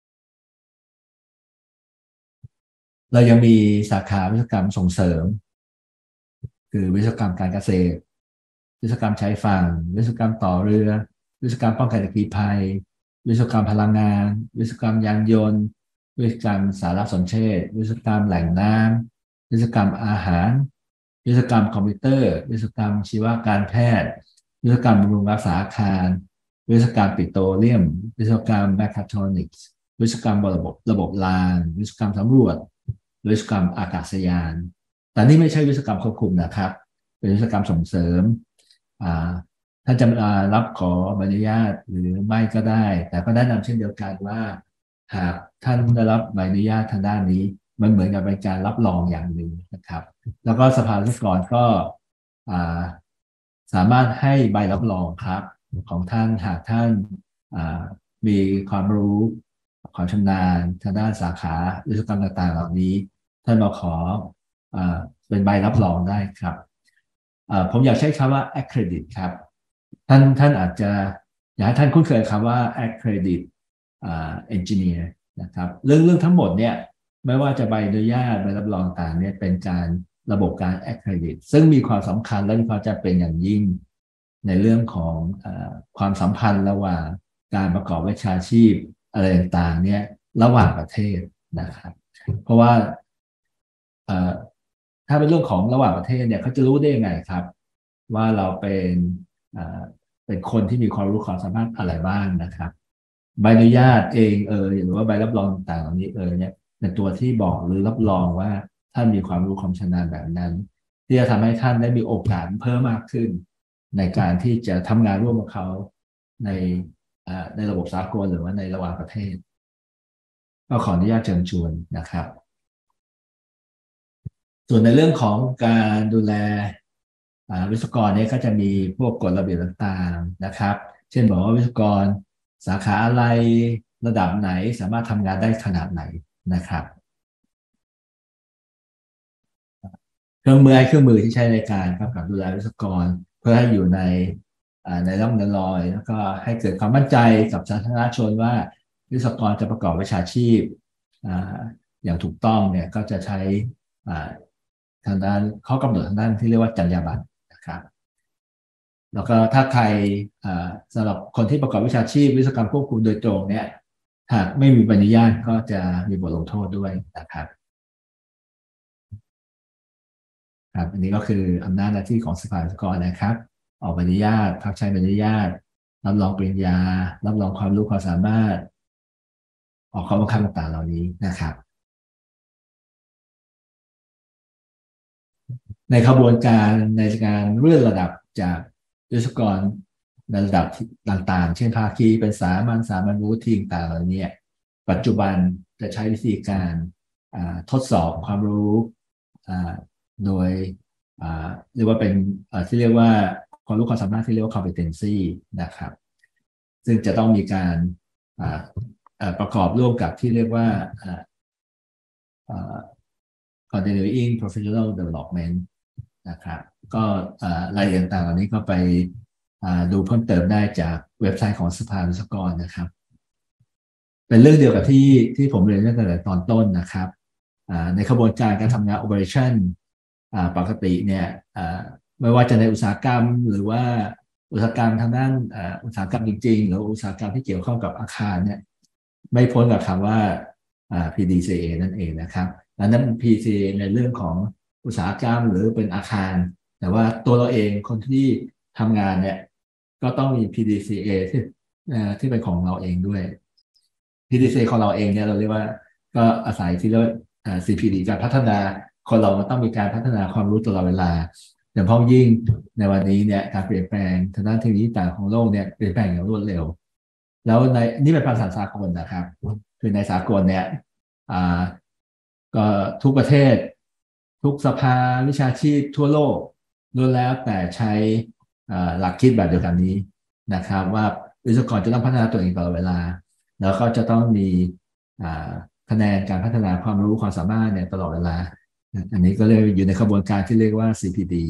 เรายังมีสาขาวิศวกรรมส่งเสริมคือวิศวกรรมการเกษตรวิศวกรรมชายฝั่งวิศวกรรมต่อเรือวิศวกรรมป้องกันอัคคีภัยวิศวกรรมพลังงานวิศวกรรมยานยนต์วิศวกรรมสารสนเทศวิศวกรรมแหล่งน้ำวิศวกรรมอาหารวิศวกรรมคอมพิวเตอร์วิศวกรรมชีวการแพทย์วิศวกรรมบำรุงรักษาอาคารวิศวกรรมปิโตรเลียมวิศวกรรมแมคคาทรอนิกส์วิศวกรรมระบบระบบรางวิศวกรรมสำรวจวิศวกรรมอากาศยานแต่นี่ไม่ใช่วิศวกรรมควบคุมนะครับเป็นวิศวกรรมส่งเสริมท่านจะรับขอใบอนุญาตหรือไม่ก็ได้แต่ก็แนะนำเช่นเดียวกันว่าหากท่านได้รับใบอนุญาตทางด้านนี้มันเหมือนกับเป็นการรับรองอย่างหนึ่งนะครับแล้วก็สภาวิศวกรก็สามารถให้ใบรับรองครับของท่านหากท่านมีความรู้ความชำนาญทางด้านสาขาวิศวกรรมต่างๆเหล่านี้ท่านมาขอเป็นใบรับรองได้ครับผมอยากใช้คำว่า accredit ครับท่านท่านอาจจะอยากให้ท่านคุ้นเคยคำว่า accredit engineer นะครับเรื่องเรื่องทั้งหมดเนี่ยไม่ว่าจะใบอนุญาตใบรับรองต่างเนี่ยเป็นการระบบการ accredit ซึ่งมีความสำคัญและมีความจำเป็นอย่างยิ่งในเรื่องของอความสัมพันธ์ระหว่างการประกอบวิชาชีพอะไรต่างๆเนี่ยระหว่างประเทศนะครับเพราะว่าถ้าเป็นเรื่องของระหว่างประเทศเนี่ยเขาจะรู้ได้ยังไงครับว่าเราเป็นเป็นคนที่มีความรู้ความสามารถอะไรบ้างนะครับใบอนุญาตเองเออหรือว่าใบรับรองต่างๆเหล่านี้เออเนี่ยเป็นตัวที่บอกหรือรับรองว่าท่านมีความรู้ความชำนาญแบบนั้นที่จะทำให้ท่านได้มีโอกาสเพิ่มมากขึ้นในการที่จะทำงานร่วมกับเขาในในระบบสากลหรือว่าในระหว่างประเทศก็ขออนุญาตเชิญชวนนะครับส่วนในเรื่องของการดูแลวิศวกรเนี่ยก็จะมีพวกกฎระเบียบต่างๆนะครับเช่นบอกว่าวิศวกรสาขาอะไรระดับไหนสามารถทำงานได้ขนาดไหนนะครับรื่องมือเครื่องมือที่ใช้ในการกำกับดูแลวิศวกรเพื่อให้อยู่ในในร่องในรอยแล้วก็ให้เกิดความมั่นใจกับสาธารณชนว่าวิศวกรจะประกอบวิชาชีพอย่างถูกต้องเนี่ยก็จะใช้ทางด้านข้อกำหนดทางด้านที่เรียกว่าจรรยาบรรณนะครับแล้วก็ถ้าใครสำหรับคนที่ประกอบวิชาชีพวิศวกรรมควบคุมโดยตรงเนี่ยหากไม่มีใบอนุญาตก็จะมีบทลงโทษด้วยนะครับครับอันนี้ก็คืออำนาจหน้าที่ของสภาวิศวกรนะครับออกใบอนุญาตพักใช้ใบอนุญาตรับรองปริญญารับรองความรู้ความสามารถออกข้อบังคับต่างๆเหล่านี้นะครับในขบวนการในการเลื่อนระดับจากวิศวกรในระดับต่างๆเช่นภาคีเป็นสามัญสามัญวุฒิต่างๆเหล่านี้ปัจจุบันจะใช้วิธีการทดสอบความรู้โดยเรียกว่าเป็นที่เรียกว่าความรู้ความสามารถที่เรียกว่า competency นะครับซึ่งจะต้องมีการประกอบร่วมกับที่เรียกว่า continuing professional development นะครับก็รายละเอียดต่างๆเหล่านี้ก็ไปดูเพิ่มเติมได้จากเว็บไซต์ของสภาวิศวกรนะครับเป็นเรื่องเดียวกับที่ที่ผมเรียนตั้งแต่ตอนต้นนะครับในขบวนการการทำงาน operation ปกติเนี่ยไม่ว่าจะในอุตสาหกรรมหรือว่าอุตสาหกรรมทางด้านอุตสาหกรรมจริงๆหรืออุตสาหกรรมที่เกี่ยวข้องกับอาคารเนี่ยไม่พ้นกับคำว่า พี ดี ซี เอ นั่นเองนะครับอันนั้น พี ดี ซี เอ ในเรื่องของอุตสาหกรรมหรือเป็นอาคารแต่ว่าตัวเราเองคนที่ทำงานเนี่ยก็ต้องมี พี ดี ซี เอ ที่ที่เป็นของเราเองด้วย พี ดี ซี เอ ของเราเองเนี่ยเราเรียกว่าก็อาศัยที่เรียกว่า ซี พี ดี การพัฒนาคนเราต้องมีการพัฒนาความรู้ตลอดเวลาอย่างพ้องยิ่งในวันนี้เนี่ยการเปลี่ยนแปลงทางด้านเทคโนโลยีต่างของโลกเนี่ยเปลี่ยนแปลงอย่างรวดเร็วแล้วในนี่เป็นภาษาสากลนะครับคือในสากลเนี่ยก็ทุกประเทศทุกสภาวิชาชีพทั่วโลกล้วนแล้วแต่ใช้หลักคิดแบบเดียวกันนี้นะครับว่าวิศวกรจะต้องพัฒนาตัวเองตลอดเวลาแล้วก็จะต้องมีคะแนนการพัฒนาความรู้ความสามารถเนี่ยตลอดเวลาอันนี้ก็เลยอยู่ในขบวนการที่เรียกว่า ซี พี ดี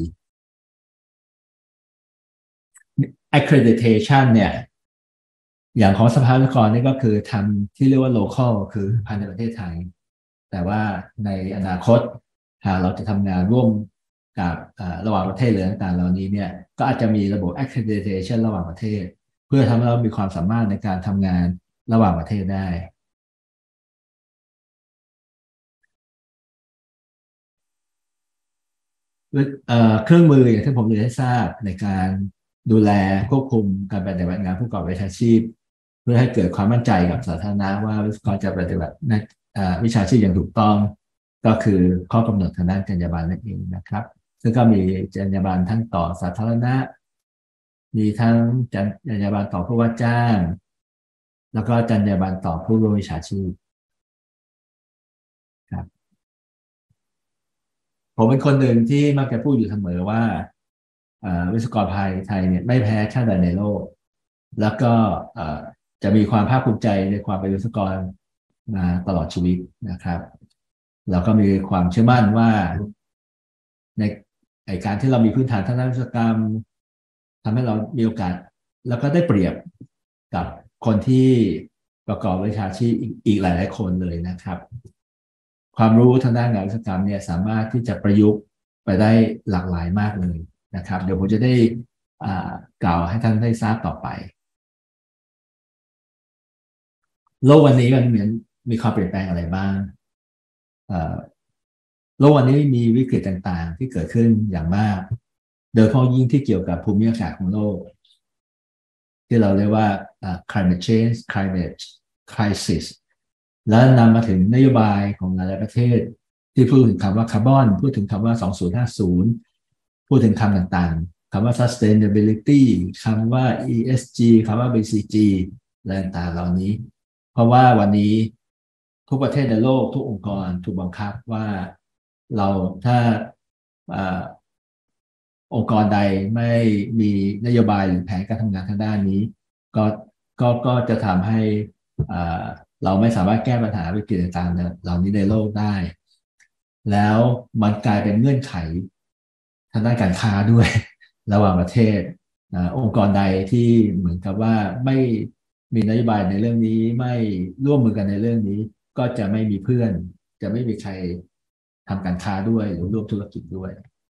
accreditation เนี่ยอย่างของสภาวิศวกรนี่ก็คือทำที่เรียกว่า local คือภายในประเทศไทยแต่ว่าในอนาคตหากเราจะทำงานร่วมกับระหว่างประเทศหรือต่างๆเหล่านี้เนี่ยก็อาจจะมีระบบ accreditation ระหว่างประเทศเพื่อทำให้เรามีความสามารถในการทำงานระหว่างประเทศได้เครื่องมืออย่างที่ผมเรียนให้ทราบในการดูแลควบคุมการปฏิบัติงานผู้ประกอบวิชาชีพเพื่อให้เกิดความมั่นใจกับสาธารณะว่าวิศวกรจะปฏิบัติวิชาชีพอย่างถูกต้องก็คือข้อกำหนดทางด้านจรรยาบรรณนั่นเองนะครับซึ่งก็มีจรรยาบรรณทั้งต่อสาธารณะมีทั้งจรรยาบรรณต่อผู้ว่าจ้างแล้วก็จรรยาบรรณต่อผู้ร่วมวิชาชีพครับผมเป็นคนหนึ่งที่มักจะพูดอยู่เสมอว่าวิศวกรไทยไทยเนี่ยไม่แพ้ชาติใดในโลกแล้วก็จะมีความภาคภูมิใจในความเป็นวิศวกรมาตลอดชีวิตนะครับเราก็มีความเชื่อมั่นว่าในการที่เรามีพื้นฐานทางด้านวิศวกรรมทำให้เรามีโอกาสแล้วก็ได้เปรียบกับคนที่ประกอบวิชาชีพอีกหลายๆคนเลยนะครับความรู้ทางด้านงานวิศวกรรมเนี่ยสามารถที่จะประยุกต์ไปได้หลากหลายมากเลยนะครับเดี๋ยวผมจะได้กล่าวให้ท่านได้ทราบต่อไปโลกวันนี้มันเหมือนมีความเปลี่ยนแปลงอะไรบ้างโลกวันนี้มีวิกฤตต่างๆที่เกิดขึ้นอย่างมากโดยเฉพาะยิ่งที่เกี่ยวกับภูมิอากาศของโลกที่เราเรียกว่า climate change climate crisis แล้วนำมาถึงนโยบายของหลายประเทศที่พูดถึงคำว่าคาร์บอนพูดถึงคำว่าสองพันห้าสิบพูดถึงคำต่างๆคำว่า sustainability คำว่า อี เอส จี คำว่า บี ซี จี อะไรต่างๆเหล่านี้เพราะว่าวันนี้ทุกประเทศในโลกทุกองค์กรถูกบังคับว่าเราถ้าองค์กรใดไม่มีนโยบายหรือแผนการทำงานทางด้านนี้ก็ก็ก็จะทำให้เราไม่สามารถแก้ปัญหาวิกฤตต่างๆเหล่านี้ในโลกได้แล้วมันกลายเป็นเงื่อนไขทางด้านการค้าด้วยระหว่างประเทศองค์กรใดที่เหมือนกับว่าไม่มีนโยบายในเรื่องนี้ไม่ร่วมมือกันในเรื่องนี้ก็จะไม่มีเพื่อนจะไม่มีใครทำการค้าด้วยหรือร่วมธุรกิจด้วย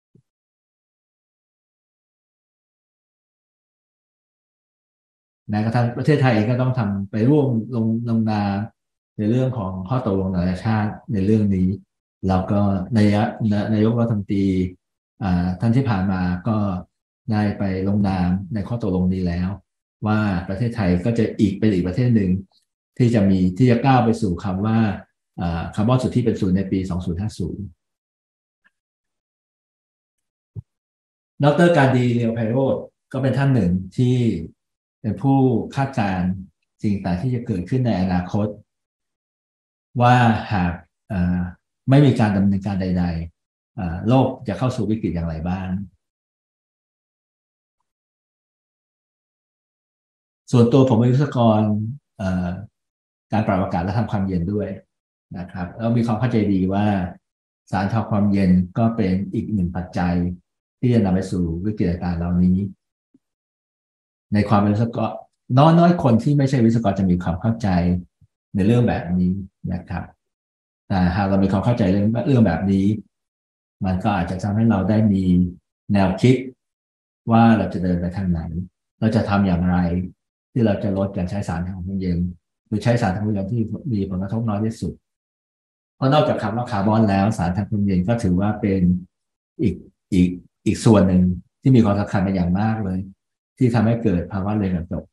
แม้กระทั่งประเทศไทยเองก็ต้องทำไปร่วมลงลงนามในเรื่องของข้อตกลงนานาชาติในเรื่องนี้แล้วก็นายนายกรัฐมนตรีท่านที่ผ่านมาก็ได้ไปลงนามในข้อตกลงนี้แล้วว่าประเทศไทยก็จะอีกเป็นอีกประเทศหนึ่งที่จะมีที่จะก้าวไปสู่คำว่าคาร์บอนสุทธิเป็นศูนย์ในปีสองพันห้าสิบดรการดีเรียวไพโรจน์ก็เป็นท่านหนึ่งที่เป็นผู้คาดการณ์สิ่งต่างที่จะเกิดขึ้นในอนาคตว่าหากไม่มีการดำเนินการใดๆโลกจะเข้าสู่วิกฤตอย่างไรบ้างส่วนตัวผมเป็นวิศวกรการปรับอากาศและทำความเย็นด้วยนะครับแล้วมีความเข้าใจดีว่าสารทำความเย็นก็เป็นอีกหนึ่งปัจจัยที่จะนำไปสู่วิกฤตการณ์เหล่านี้ในความเป็นวิศวกรน้อยน้อยคนที่ไม่ใช่วิศวกรจะมีความเข้าใจในเรื่องแบบนี้นะครับแต่หากเรามีความเข้าใจเรื่องเรื่องแบบนี้มันก็อาจจะทำให้เราได้มีแนวคิดว่าเราจะเดินไปทางไหนเราจะทำอย่างไรที่เราจะลดการใช้สารทางความเย็นหรือใช้สารทางความเย็นที่มีผลกระทบน้อยที่สุดเพราะนอกจากคำว่าคาร์บอนแล้วสารทางความเย็นก็ถือว่าเป็นอีกอีกอีกส่วนหนึ่งที่มีความสำคัญเป็นอย่างมากเลยที่ทำให้เกิดภาวะเรือนกระจก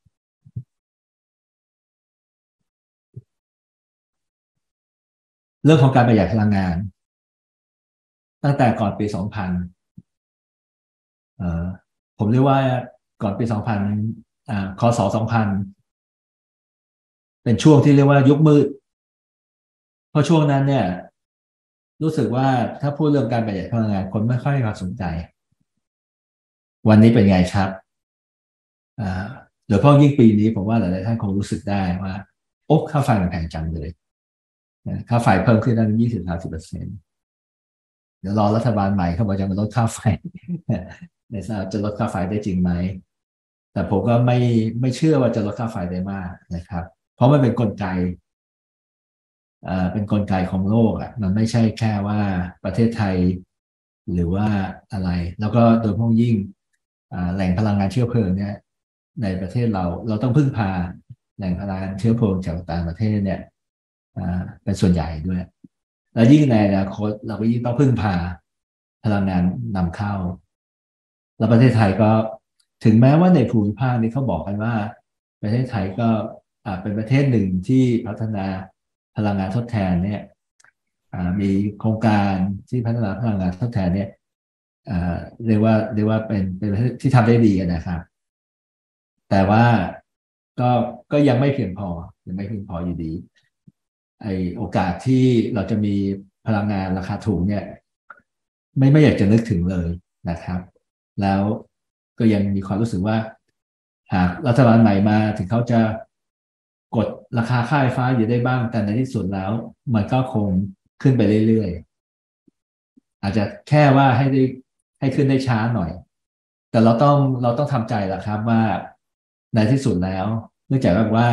เรื่องของการประหยัดพลังงานตั้งแต่ก่อนปีสองพันเอ่อผมเรียกว่าก่อนปีสองพันอ่าคศสองพันเป็นช่วงที่เรียกว่ายุคมืดเพราะช่วงนั้นเนี่ยรู้สึกว่าถ้าพูดเรื่องการประหยัดพลังงานคนไม่ค่อยสนใจวันนี้เป็นไงครับอ่าโดยเฉพาะยิ่งปีนี้ผมว่าหลายๆท่านคงรู้สึกได้ว่าโอ้ค่าไฟมันแพงจังเลยค่าไฟเพิ่มขึ้นตั้งยี่สิบสามสิบเปอร์เซ็นต์เดี๋ยวรอรัฐบาลใหม่เขาบอกจะมาลดค่าไฟในทราบจะลดค่าไฟได้จริงไหมแต่ผมก็ไม่ไม่เชื่อว่าจะลดค่าไฟได้มากนะครับเพราะมันเป็นกลไกเอ่อเป็นกลไกของโลกอ่ะมันไม่ใช่แค่ว่าประเทศไทยหรือว่าอะไรแล้วก็โดยเฉพาะยิ่งแหล่งพลังงานเชื้อเพลิงเนี่ยในประเทศเราเราต้องพึ่งพาแหล่งพลังงานเชื้อเพลิงจากต่างประเทศเนี่ยเป็นส่วนใหญ่ด้วยแล้วยิ่งในอนาคตเราก็ยิ่งต้องพึ่งพาพลังงานนำเข้าแล้วประเทศไทยก็ถึงแม้ว่าในภูมิภาคนี้เขาบอกกันว่าประเทศไทยก็เป็นประเทศหนึ่งที่พัฒนาพลังงานทดแทนเนี่ยมีโครงการที่พัฒนาพลังงานทดแทนเนี่ยเรียกว่าเรียกว่าเป็นเป็นที่ทำได้ดีนะครับแต่ว่าก็ก็ยังไม่เพียงพอยังไม่เพียงพออยู่ดีไอโอกาสที่เราจะมีพลังงานราคาถูกเนี่ยไม่ไม่อยากจะนึกถึงเลยนะครับแล้วก็ยังมีความรู้สึกว่าหากรัฐบาลใหม่มาถึงเขาจะกดราคาค่าไฟฟ้าอยู่ได้บ้างแต่ในที่สุดแล้วมันก็คงขึ้นไปเรื่อยๆอาจจะแค่ว่าให้ได้ให้ขึ้นได้ช้าหน่อยแต่เราต้องเราต้องทำใจแหละครับว่าในที่สุดแล้วเนื่องจากว่า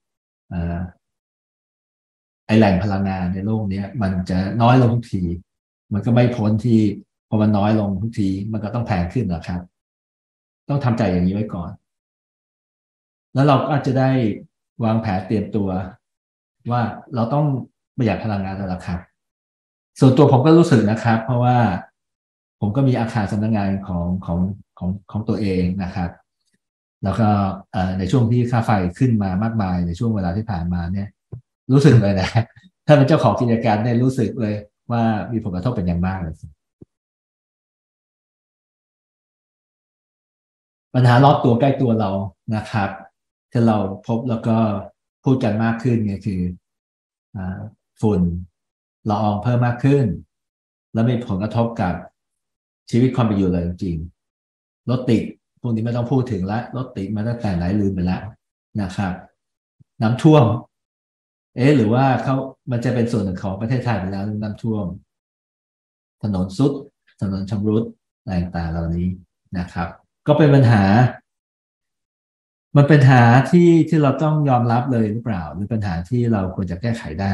ไอแหล่งพลังงานในโลกนี้มันจะน้อยลงทุกทีมันก็ไม่พ้นที่พอมันน้อยลงทุกทีมันก็ต้องแพงขึ้นนะครับต้องทำใจอย่างนี้ไว้ก่อนแล้วเราก็จะได้วางแผนเตรียมตัวว่าเราต้องประหยัดพลังงานแล้วครับส่วนตัวผมก็รู้สึกนะครับเพราะว่าผมก็มีอาคารสำนักงานของของของของตัวเองนะครับแล้วก็ในช่วงที่ค่าไฟขึ้นมามากมายในช่วงเวลาที่ผ่านมาเนี่ยรู้สึกเลยนะถ้าเป็นเจ้าของกิจการเนี่ยรู้สึกเลยว่ามีผลกระทบเป็นอย่างมากเลยปัญหารอบตัวใกล้ตัวเรานะครับที่เราพบแล้วก็พูดกันมากขึ้นเนี่ยคือฝุ่นละอองเพิ่มมากขึ้นแล้วมีผลกระทบกับชีวิตความเป็นอยู่เลยจริงๆรถติดพวกนี้ไม่ต้องพูดถึงละรถติดมาตั้งแต่ไหนลืมไปแล้วนะครับน้ำท่วมเอ๊ะหรือว่าเขามันจะเป็นส่วนหนึ่งของประเทศไทยไปแล้วน้ำท่วมถนนทรุดถนนชำรุดอะไรต่างๆเหล่านี้นะครับก็เป็นปัญหามันเป็นปัญหาที่ที่เราต้องยอมรับเลยหรือเปล่าหรือปัญหาที่เราควรจะแก้ไขได้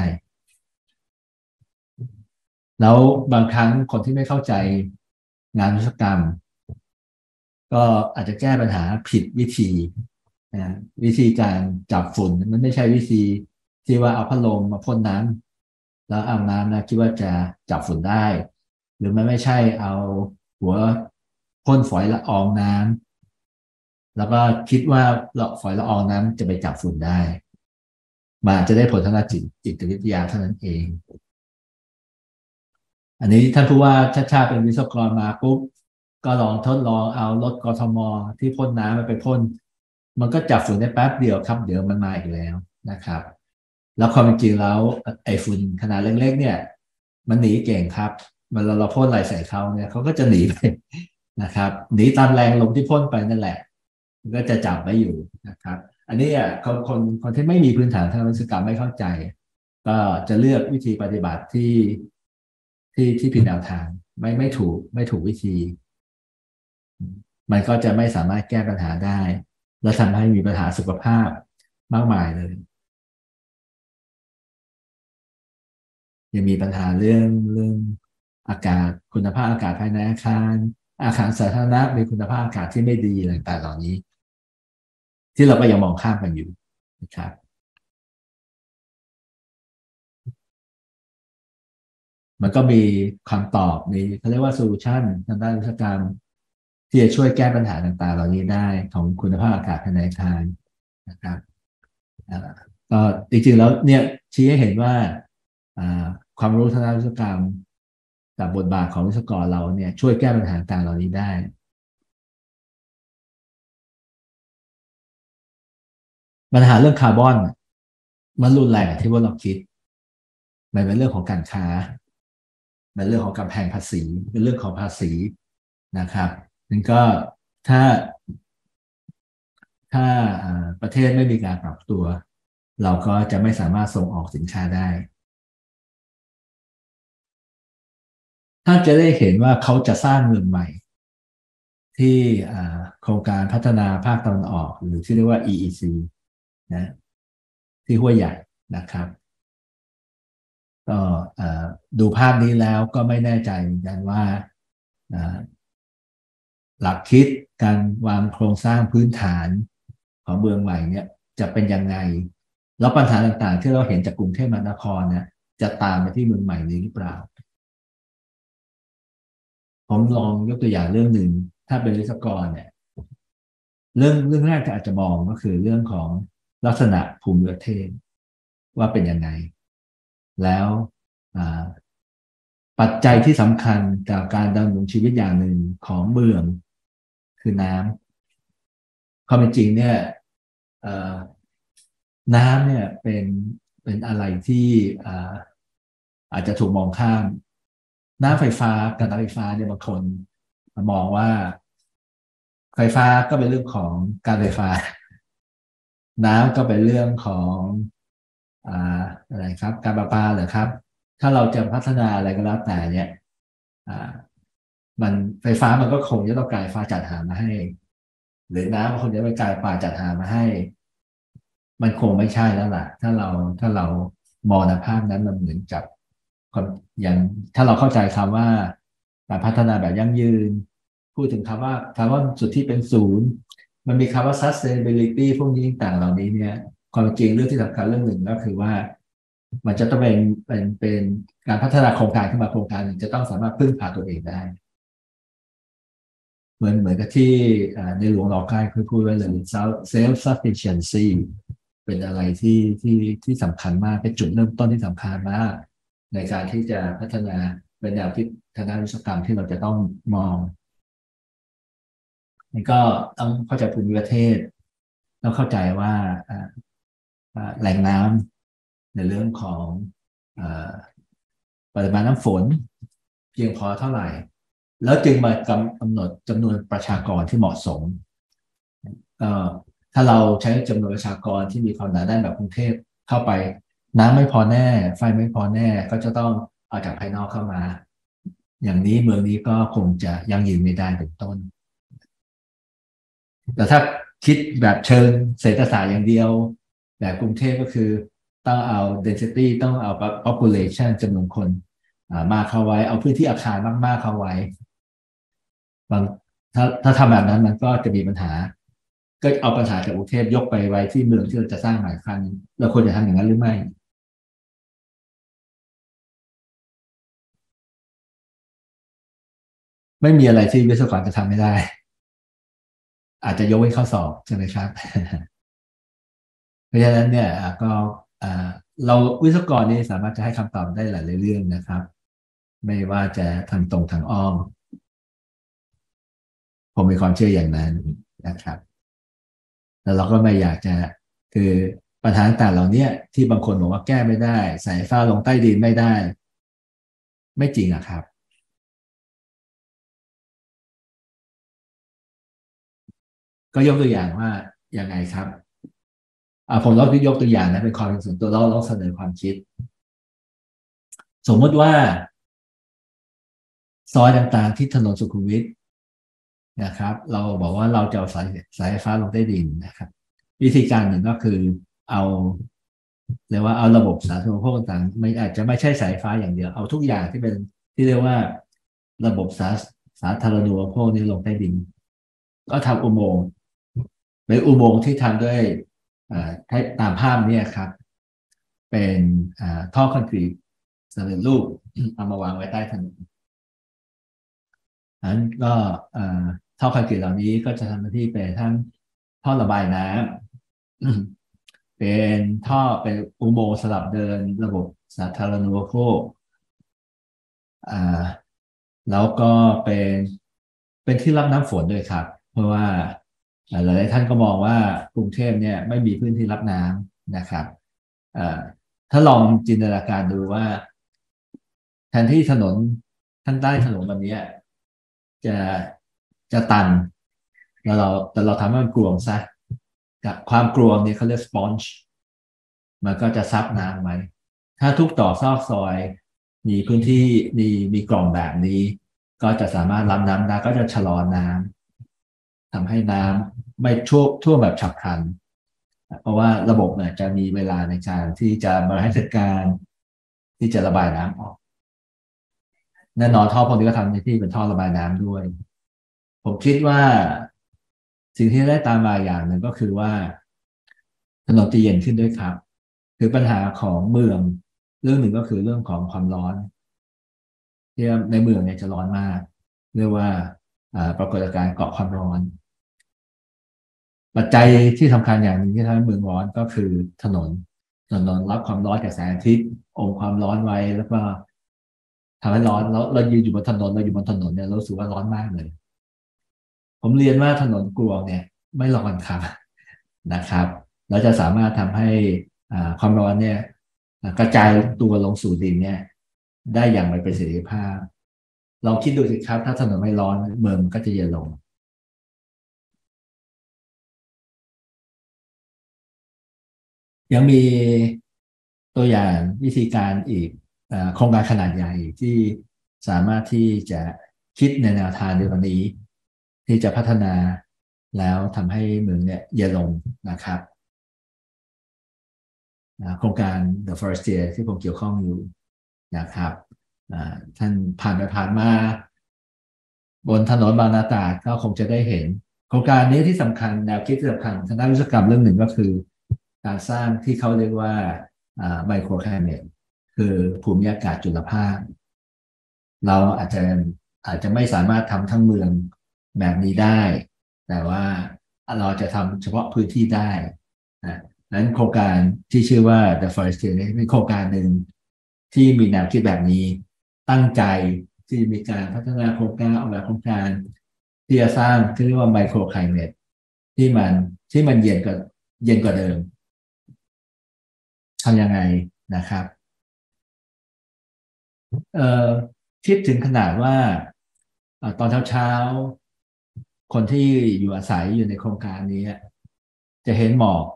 แล้วบางครั้งคนที่ไม่เข้าใจงานวิศวกรรมก็อาจจะแก้ปัญหาผิดวิธีนะวิธีการจับฝุ่นมันไม่ใช่วิธีที่ว่าเอาพัดลมมาพ่นน้ำแล้วเอาน้ำนะคิดว่าจะจับฝุ่นได้หรือมันไม่ใช่เอาหัวพ่นฝอยละอองน้ำแล้วก็คิดว่าละฝอยละอองน้ำจะไปจับฝุ่นได้มันอาจจะได้ผลทางด้านจิตจิตวิทยาเท่านั้นเอง อันนี้ท่านผู้ว่าชาติชาติเป็นวิศวกรมาปุ๊บก็ลองทดลองเอารถกทมที่พ่นน้ำมาไปพ่นมันก็จับฝุ่นได้แป๊บเดียวครับเดี๋ยวมันมาอีกแล้วนะครับแล้วความเป็นจริงแล้วไอ้ฝุ่นขนาดเล็กๆเนี่ยมันหนีเก่งครับมันเราเราพ่นอะไรใส่เขาเนี่ยเขาก็จะหนีไปนะครับหนีตามแรงลมที่พ่นไปนั่นแหละมันก็จะจับไว้อยู่นะครับอันนี้อ่ะคนคนคนที่ไม่มีพื้นฐานทางวิศวกรรมไม่เข้าใจก็จะเลือกวิธีปฏิบัติที่ที่ที่ผิดแนวทางไม่ไม่ถูกไม่ถูกวิธีมันก็จะไม่สามารถแก้ปัญหาได้และทำให้มีปัญหาสุขภาพมากมายเลยยังมีปัญหาเรื่องเรื่องอากาศคุณภาพอากาศภายในอาคารอาคารสาธารณะมีคุณภาพอากาศที่ไม่ดีอะไรต่างๆเหล่านี้ที่เราก็ยังมองข้ามกันอยู่นะครับมันก็มีคำตอบมีเขาเรียกว่าโซลูชันทางด้านวิชาการที่จะช่วยแก้ปัญหาต่างๆเหล่านี้ได้ของคุณภาพอากาศภายในอาคารนะครับก็จริงๆแล้วเนี่ยชี้ให้เห็นว่าความรู้ทางด้านวิศวกรรมกับบทบาทของวิศวกรเราเนี่ยช่วยแก้ปัญหาต่างๆเหล่านี้ได้ปัญหาเรื่องคาร์บอนมันรุนแรงที่ว่าเราคิดมันเป็นเรื่องของการค้าเป็นเรื่องของกำแพงภาษีเป็นเรื่องของภาษีนะครับนั่นก็ถ้าถ้าประเทศไม่มีการปรับตัวเราก็จะไม่สามารถส่งออกสินค้าได้ถ้าจะได้เห็นว่าเขาจะสร้างเมืองใหม่ที่โครงการพัฒนาภาคตะวันออกหรือที่เรียกว่า อี อี ซี นะที่ห้วยใหญ่นะครับก็ดูภาพนี้แล้วก็ไม่แน่ใจเหมือนกันว่าหลักคิดการวางโครงสร้างพื้นฐานของเมืองใหม่เนี่ยจะเป็นยังไงแล้วปัญหาต่างๆที่เราเห็นจากกรุงเทพมหานครเนี่ยจะตามไปที่เมืองใหม่นี้หรือเปล่าผมลองยกตัวอย่างเรื่องหนึ่งถ้าเป็นวิศวกรเนี่ยเรื่องเรื่องแรกที่อาจจะมองก็คือเรื่องของลักษณะภูมิประเทศว่าเป็นยังไงแล้วปัจจัยที่สำคัญกับการดำรงชีวิตอย่างหนึ่งของเมืองคือน้ำความเป็นจริงเนี่ยน้ำเนี่ยเป็นเป็นอะไรที่อาจจะถูกมองข้ามน้ำไฟฟ้ากับน้ำไฟฟ้าเนี่ยบางคนมองว่าไฟฟ้าก็เป็นเรื่องของการไฟฟ้าน้ำก็เป็นเรื่องของอ่าอะไรครับการประปาเหรอครับถ้าเราจะพัฒนาอะไรก็แล้วแต่เนี่ยอ่ามันไฟฟ้ามันก็คงจะต้องการไฟฟ้าจัดหามาให้หรือน้ำมันคงจะต้องการป่าจัดหามาให้มันคงไม่ใช่แล้วล่ะถ้าเราถ้าเรามองในภาพนั้นมันเหมือนกับความอย่างถ้าเราเข้าใจคำว่าการพัฒนาแบบยั่งยืนพูดถึงคำว่าคำว่าสุดที่เป็นศูนย์มันมีคำว่า sustainability พวกนี้ต่างเหล่านี้เนี่ยความจริงเรื่องที่สำคัญเรื่องหนึ่งก็คือว่ามันจะต้องเป็นเป็นเป็นการพัฒนาโครงการขึ้นมาโครงการหนึ่งจะต้องสามารถพึ่งพาตัวเองได้เหมือนเหมือนกับที่ในหลวงรัชกาลที่เก้าเคยพูดไว้เลย self sufficiency เป็นอะไรที่ที่ที่สำคัญมากเป็นจุดเริ่มต้นที่สำคัญมากในการที่จะพัฒนาเป็นแนวคิดทางด้านวิศวกรรมที่เราจะต้องมองนี่ก็ต้องเข้าใจภูมิประเทศต้องเข้าใจว่าแหล่งน้ำในเรื่องของปริมาณน้ำฝนเพียงพอเท่าไหร่แล้วจึงมากำกำหนดจำนวนประชากรที่เหมาะสมก็ถ้าเราใช้จำนวนประชากรที่มีความหนาแน่นแบบกรุงเทพเข้าไปน้ำไม่พอแน่ไฟไม่พอแน่ก็จะต้องเอาจากภายนอกเข้ามาอย่างนี้เมืองนี้ก็คงจะยั่งยืนไม่ได้เป็นต้นแต่ถ้าคิดแบบเชิงเศรษฐศาสตร์อย่างเดียวแบบกรุงเทพก็คือต้องเอา density ต้องเอา population จำนวนคนมากเข้าไว้เอาพื้นที่อาคารมากๆเข้าไว้บางถ้าถ้าทำแบบนั้นมันก็จะมีปัญหาก็เอาปัญหาจากกรุงเทพยกไปไว้ที่เมืองที่เราจะสร้างใหม่ครั้งเราควรจะทำอย่างนั้นหรือไม่ไม่มีอะไรที่วิศวกรจะทำไม่ได้อาจจะยกเว้นข้อสอบใช่ไหมครับ เพราะฉะนั้นเนี่ยก็เราวิศวกรนี่สามารถจะให้คำตอบได้หลายๆเรื่องนะครับไม่ว่าจะทางตรงทางอ้อมผมมีความเชื่ออย่างนั้นนะครับแล้วเราก็ไม่อยากจะคือปัญหาต่างๆเหล่านี้ที่บางคนบอกว่าแก้ไม่ได้สายฟ้าลงใต้ดินไม่ได้ไม่จริงอะครับก็ยกตัวอย่างว่ายังไงครับอ่าผมเรายกตัวอย่างนะเป็นความเห็นส่วนตัวเราเราเสนอความคิดสมมติว่าซอยต่างๆที่ถนนสุขุมวิท นะครับเราบอกว่าเราจะเอาสายสายไฟฟ้าลงใต้ดินนะครับวิธีการหนึ่งก็คือเอาเรียกว่าเอาระบบสาธารณูปโภคต่างๆไม่อาจจะไม่ใช่สายฟ้าอย่างเดียวเอาทุกอย่างที่เป็นที่เรียกว่าระบบสาสาธารณูปโภคนี้ลงใต้ดินก็ทำอุโมงค์เป็นอุโมงค์ที่ทำด้วยตามภาพนี้ครับเป็นท่อคอนกรีตสำเร็จรูปเอามาวางไว้ใต้ถนน นั้นก็ท่อคอนกรีตเหล่านี้ก็จะทำหน้าที่เป็นทั้งท่อระบายน้ำเป็นท่อเป็นอุโมงค์สำหรับเดินระบบสาธารณูปโภคอ่าแล้วก็เป็นเป็นที่รับน้ำฝนด้วยครับเพราะว่าหลายๆท่านก็มองว่ากรุงเทพเนี่ยไม่มีพื้นที่รับน้ำนะครับถ้าลองจินตนาการดูว่าแทนที่ถนนข้างใต้ถนนวันนี้จะจะตันแล้วเราแต่เราทำให้มันกลวงซะกับความกลวงเนี่ยเขาเรียกสปอนจ์มันก็จะซับน้ำไว้ถ้าทุกต่อซอกซอยมีพื้นที่มีมีกล่องแบบนี้ก็จะสามารถรับน้ำได้ก็จะชะลอน้ำทำให้น้ำไม่ท่วมท่วมแบบฉับพลันเพราะว่าระบบเนี่ยจะมีเวลาในการที่จะบริหารจัดการที่จะระบายน้ำออกแน่นอนท่อพวกนี้ก็ทำในที่เป็นท่อระบายน้ำด้วยผมคิดว่าสิ่งที่ได้ตามมาอย่างหนึ่งก็คือว่าถนนจะเย็นขึ้นด้วยครับคือปัญหาของเมืองเรื่องหนึ่งก็คือเรื่องของความร้อนที่ในเมืองเนี่ยจะร้อนมากเรียกว่าปรากฏการณ์เกาะความร้อนปัจจัยที่สำคัญอย่างหนึ่งที่ทำให้เมืองร้อนก็คือถนนถนนรับความร้อนจากแสงอาทิตย์องค์ความร้อนไว้แล้วก็ทำให้ร้อนแล้วเรายืนอยู่บนถนนเราอยู่บนถนนเนี่ยเรารู้สึกว่าร้อนมากเลย ผมเรียนว่าถนนกลวงเนี่ยไม่ร้อนครับนะครับเราจะสามารถทำให้ความร้อนเนี่ยกระจายตัวลงสู่ดินเนี่ยได้อย่างมีประสิทธิภาพลองคิดดูสิครับถ้าถนนไม่ร้อนเมืองก็จะเย็นลงยังมีตัวอย่างวิธีการอีกโครงการขนาดใหญ่ที่สามารถที่จะคิดในแนวทางเดียวกันนี้ที่จะพัฒนาแล้วทำให้เมืองเนี่ยเย็นลงนะครับ โครงการ The Forestier ที่ผมเกี่ยวข้องอยู่นะครับท่านผ่านไปผ่านมาบนถนนบางนาตราดก็คงจะได้เห็นโครงการนี้ที่สำคัญแนวคิดที่สำคัญทางด้านวิศวกรรมเรื่องหนึ่งก็คือการสร้างที่เขาเรียกว่าไมโครไคลเมตคือภูมิอากาศจุลภาคเราอาจจะอาจจะไม่สามารถทำทั้งเมืองแบบนี้ได้แต่ว่าเราจะทำเฉพาะพื้นที่ได้นะนั้นโครงการที่ชื่อว่า The Forestier นี่เป็นโครงการหนึ่งที่มีแนวคิดแบบนี้ตั้งใจที่มีการพัฒนาโครงการออกแบบโครงการที่จะสร้างที่เรียกว่าไมโครไคลเมตที่มันที่มันเย็นกว่าเย็นกว่าเดิมทำยังไงนะครับเอ่อคิดถึงขนาดว่าตอนเช้าๆคนที่อยู่อาศัยอยู่ในโครงการนี้จะเห็นหมอก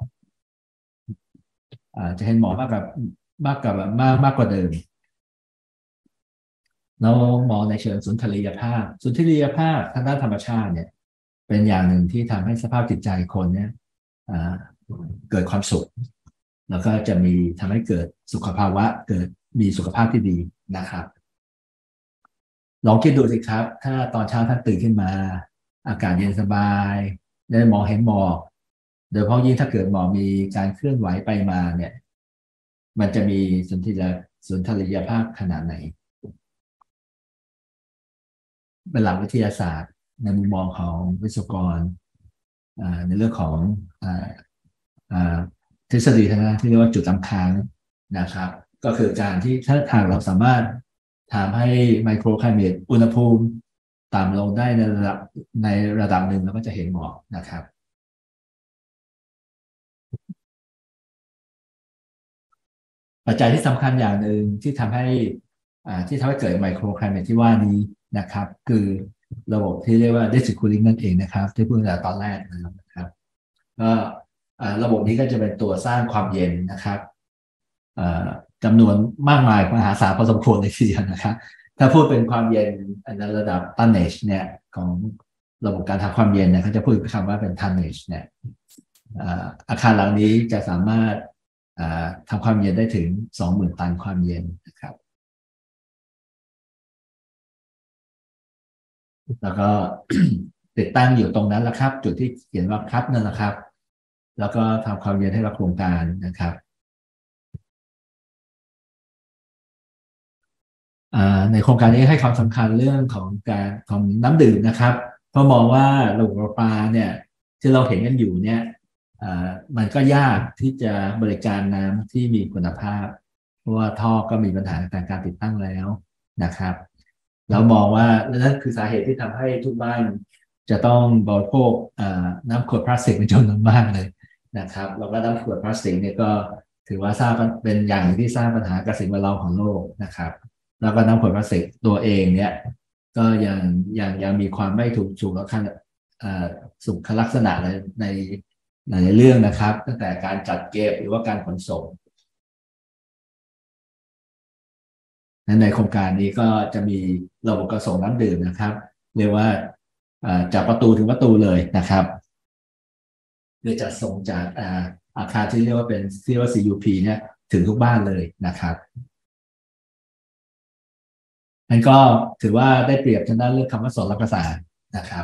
อ่าจะเห็นหมอกมากกับมากกับมากมากกว่าเดิมเรามองในเชิงสุนทรียภาพสุนทรียภาพทางด้านธรรมชาติเนี่ยเป็นอย่างหนึ่งที่ทำให้สภาพจิตใจคนเนี่ยเกิดความสุขแล้วก็จะมีทำให้เกิดสุขภาวะเกิดมีสุขภาพที่ดีนะครับลองคิดดูสิครับถ้าตอนเช้าท่านตื่นขึ้นมาอากาศเย็นสบายได้มองเห็นหมอกโดยเฉพาะยิ่งถ้าเกิดหมอกมีการเคลื่อนไหวไปมาเนี่ยมันจะมีสุนทรียสุนทรียภาพขนาดไหนเป็นหลักวิทยาศาสตร์ในมุมมองของวิศวกรในเรื่องของทฤษฎีทางด้านที่เรียกว่าจุดน้ำค้างนะครับก็คือการที่ถ้าทางเราสามารถทำให้ไมโครไคลเมตอุณหภูมิต่ำลงได้ในระดับในระดับหนึ่งเราก็จะเห็นหมอกนะครับปัจจัยที่สำคัญอย่างหนึ่งที่ทำให้ที่ทำให้เกิดไมโครไคลเมตที่ว่านี้นะครับคือระบบที่เรียกว่า district cooling นั่นเองนะครับที่พูดในตอนแรกนะครับก็ระบบนี้ก็จะเป็นตัวสร้างความเย็นนะครับจำนวนมากมายมหาศาลพอสมควรเลยทีเดียวนะครับถ้าพูดเป็นความเย็นในระดับ tonnage เนี่ยของระบบการทำความเย็นเนี่ยเขาจะพูดคำว่าเป็น tonnage เนี่ยอาคารหลังนี้จะสามารถทำความเย็นได้ถึง สองหมื่น ตันความเย็นนะครับแล้วก็ ติดตั้งอยู่ตรงนั้นแหละครับจุดที่เขียนว่าครับนั่นแหละครับแล้วก็ทำความเย็นให้กับโครงการนะครับในโครงการนี้ให้ความสำคัญเรื่องของการของน้ำดื่มนะครับเพราะมองว่าระบบประปาเนี่ยที่เราเห็นกันอยู่เนี่ยมันก็ยากที่จะบริการน้ำที่มีคุณภาพเพราะว่าท่อก็มีปัญหาในการติดตั้งแล้วนะครับเรามองว่านั่นคือสาเหตุที่ทำให้ทุกบ้านจะต้องบริโภคน้ำขวดพลาสติกเป็นจำนวนมากเลยนะครับแล้วก็น้ำขวดพลาสติกเนี่ยก็ถือว่าสร้างเป็นอย่างที่สร้างปัญหากับสิ่งแวดล้อมของโลกนะครับแล้วก็น้ำขวดพลาสติกตัวเองเนี่ยก็ยังยังยังมีความไม่ถูกสุขลักษณะสุขลักษณะในในในเรื่องนะครับตั้งแต่การจัดเก็บหรือว่าการขนส่งในโครงการนี้ก็จะมีระบบกระส่งน้ำดื่มนะครับเรียกว่าจากประตูถึงประตูเลยนะครับเพื่อจะส่งจากอาคารที่เรียกว่าเป็นที่เรียกว่า ซี ยู พี เนี่ยถึงทุกบ้านเลยนะครับนั่นก็ถือว่าได้เปรียบทางด้านเรื่องคำว่าสอนรับประสานนะครับ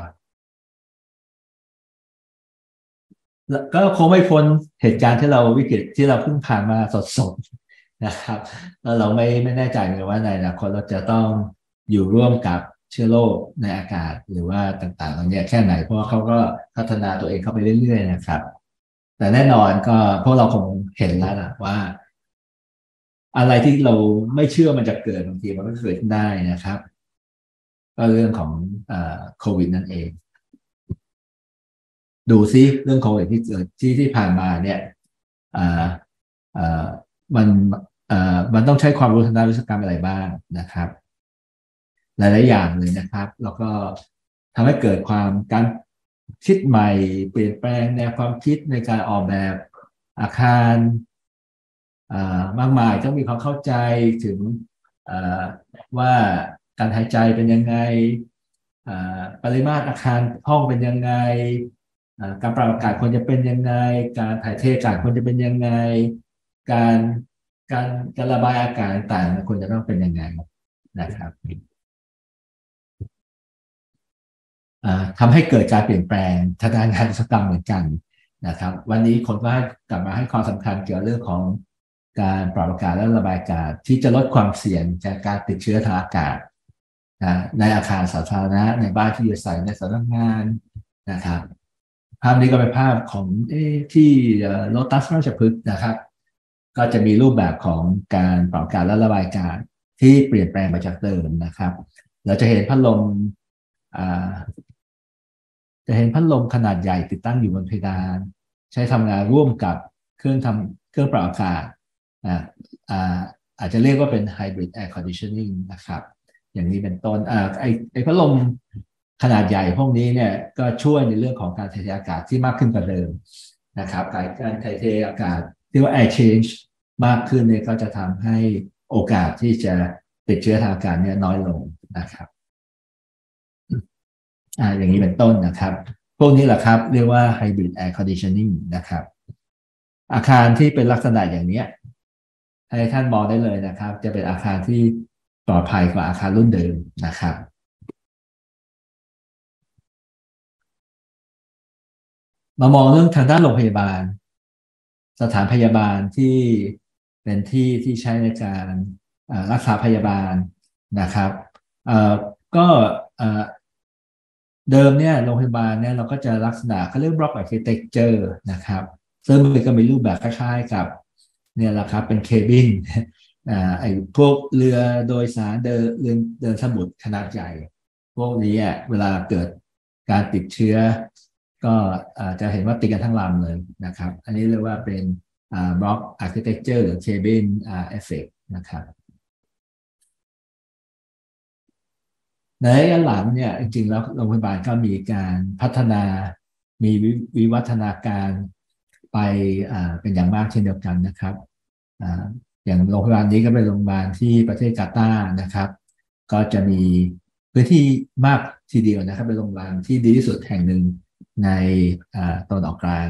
ก็คงไม่พ้นเหตุการณ์ที่เราวิกฤตที่เราเพิ่งผ่านมาสดๆนะครับแล้วเราไม่ไม่แน่ใจเลยว่าในอนาคตเราจะต้องอยู่ร่วมกับเชื้อโรคในอากาศหรือว่าต่างๆเหล่านี้แค่ไหนเพราะว่าเขาก็พัฒนาตัวเองเข้าไปเรื่อยๆนะครับแต่แน่นอนก็พวกเราคงเห็นแล้วนะว่าอะไรที่เราไม่เชื่อมันจะเกิดบางทีมันก็เกิดขึ้นได้นะครับก็เรื่องของโควิดนั่นเองดูซิเรื่องโควิดที่เกิดที่ที่ผ่านมาเนี่ยมันมันต้องใช้ความรู้ทางด้านวิศวกรรมอะไรบ้างนะครับหลายๆอย่างเลยนะครับแล้วก็ทำให้เกิดความการคิดใหม่เปลี่ยนแปลงแนวความคิดในการออกแบบอาคารมากมายต้องมีความเข้าใจถึงว่าการหายใจเป็นยังไงปริมาตรอาคารห้องเป็นยังไงการปรับอากาศควรจะเป็นยังไงการถ่ายเทอากาศควรจะเป็นยังไงการการการระบายอากาศต่างๆควรจะต้องเป็นยังไงนะครับทำให้เกิดการเปลี่ยนแปลงทางด้านงานวิศวกรรมเหมือนกันนะครับวันนี้คนก็กลับมาให้ความสำคัญเกี่ยวกับเรื่องของการปรับอากาศและระบายอากาศที่จะลดความเสี่ยงจากการติดเชื้อทางอากาศในอาคารสาธารณะในบ้านที่อยู่อาศัยในสำนักงานนะครับภาพนี้ก็เป็นภาพของที่โลตัสราชพฤกษ์นะครับก็จะมีรูปแบบของการปรับอากาศและระบายอากาศที่เปลี่ยนแปลงไปจากเดิมนะครับเราจะเห็นพัดลมจะเห็นพัดลมขนาดใหญ่ติดตั้งอยู่บนเพดานใช้ทำงานร่วมกับเครื่องทำเครื่องปรับอากาศอาจจะเรียกว่าเป็น hybrid air conditioning นะครับอย่างนี้เป็นต้นอ่าไอไอพัดลมขนาดใหญ่พวกนี้เนี่ยก็ช่วยในเรื่องของการถ่ายเทอากาศที่มากขึ้นกว่าเดิมนะครับการถ่ายเทอากาศที่ว่า air change มากขึ้นเนี่ยก็จะทำให้โอกาสที่จะติดเชื้อทางอากาศเนี่ยน้อยลงนะครับอ่าอย่างนี้เป็นต้นนะครับพวกนี้แหละครับเรียกว่า hybrid air conditioning นะครับอาคารที่เป็นลักษณะอย่างนี้ให้ท่านมองได้เลยนะครับจะเป็นอาคารที่ปลอดภัยกว่าอาคารรุ่นเดิมนะครับมามองเรื่องทางด้านโรงพยาบาลสถานพยาบาลที่เป็นที่ที่ใช้ในการรักษาพยาบาลนะครับก็เดิมเนี่ยโรงพยาบาลเนี่ยเราก็จะลักษณะเขาเรียก block architecture นะครับซึ่งมันก็มีรูปแบบคล้ายๆกับเนี่ยแหละครับเป็นเคบินอ่าไอ้พวกเรือโดยสารเดินเรือเดินสมุทรขนาดใหญ่พวกนี้อ่ะเวลาเกิดการติดเชื้อก็จะเห็นว่าติดกันทั้งลำเลยนะครับอันนี้เรียกว่าเป็น block architecture หรือ cabin effect นะครับในระยะหลังเนี่ยจริงๆแล้วโรงพยาบาลก็มีการพัฒนามีวิวัฒนาการไปเป็นอย่างมากเช่นเดียวกันนะครับอย่างโรงพยาบาลนี้ก็เป็นโรงพยาบาลที่ประเทศกาตาร์นะครับก็จะมีพื้นที่มากทีเดียวนะครับเป็นโรงพยาบาลที่ดีที่สุดแห่งหนึ่งในตะวันออกกลาง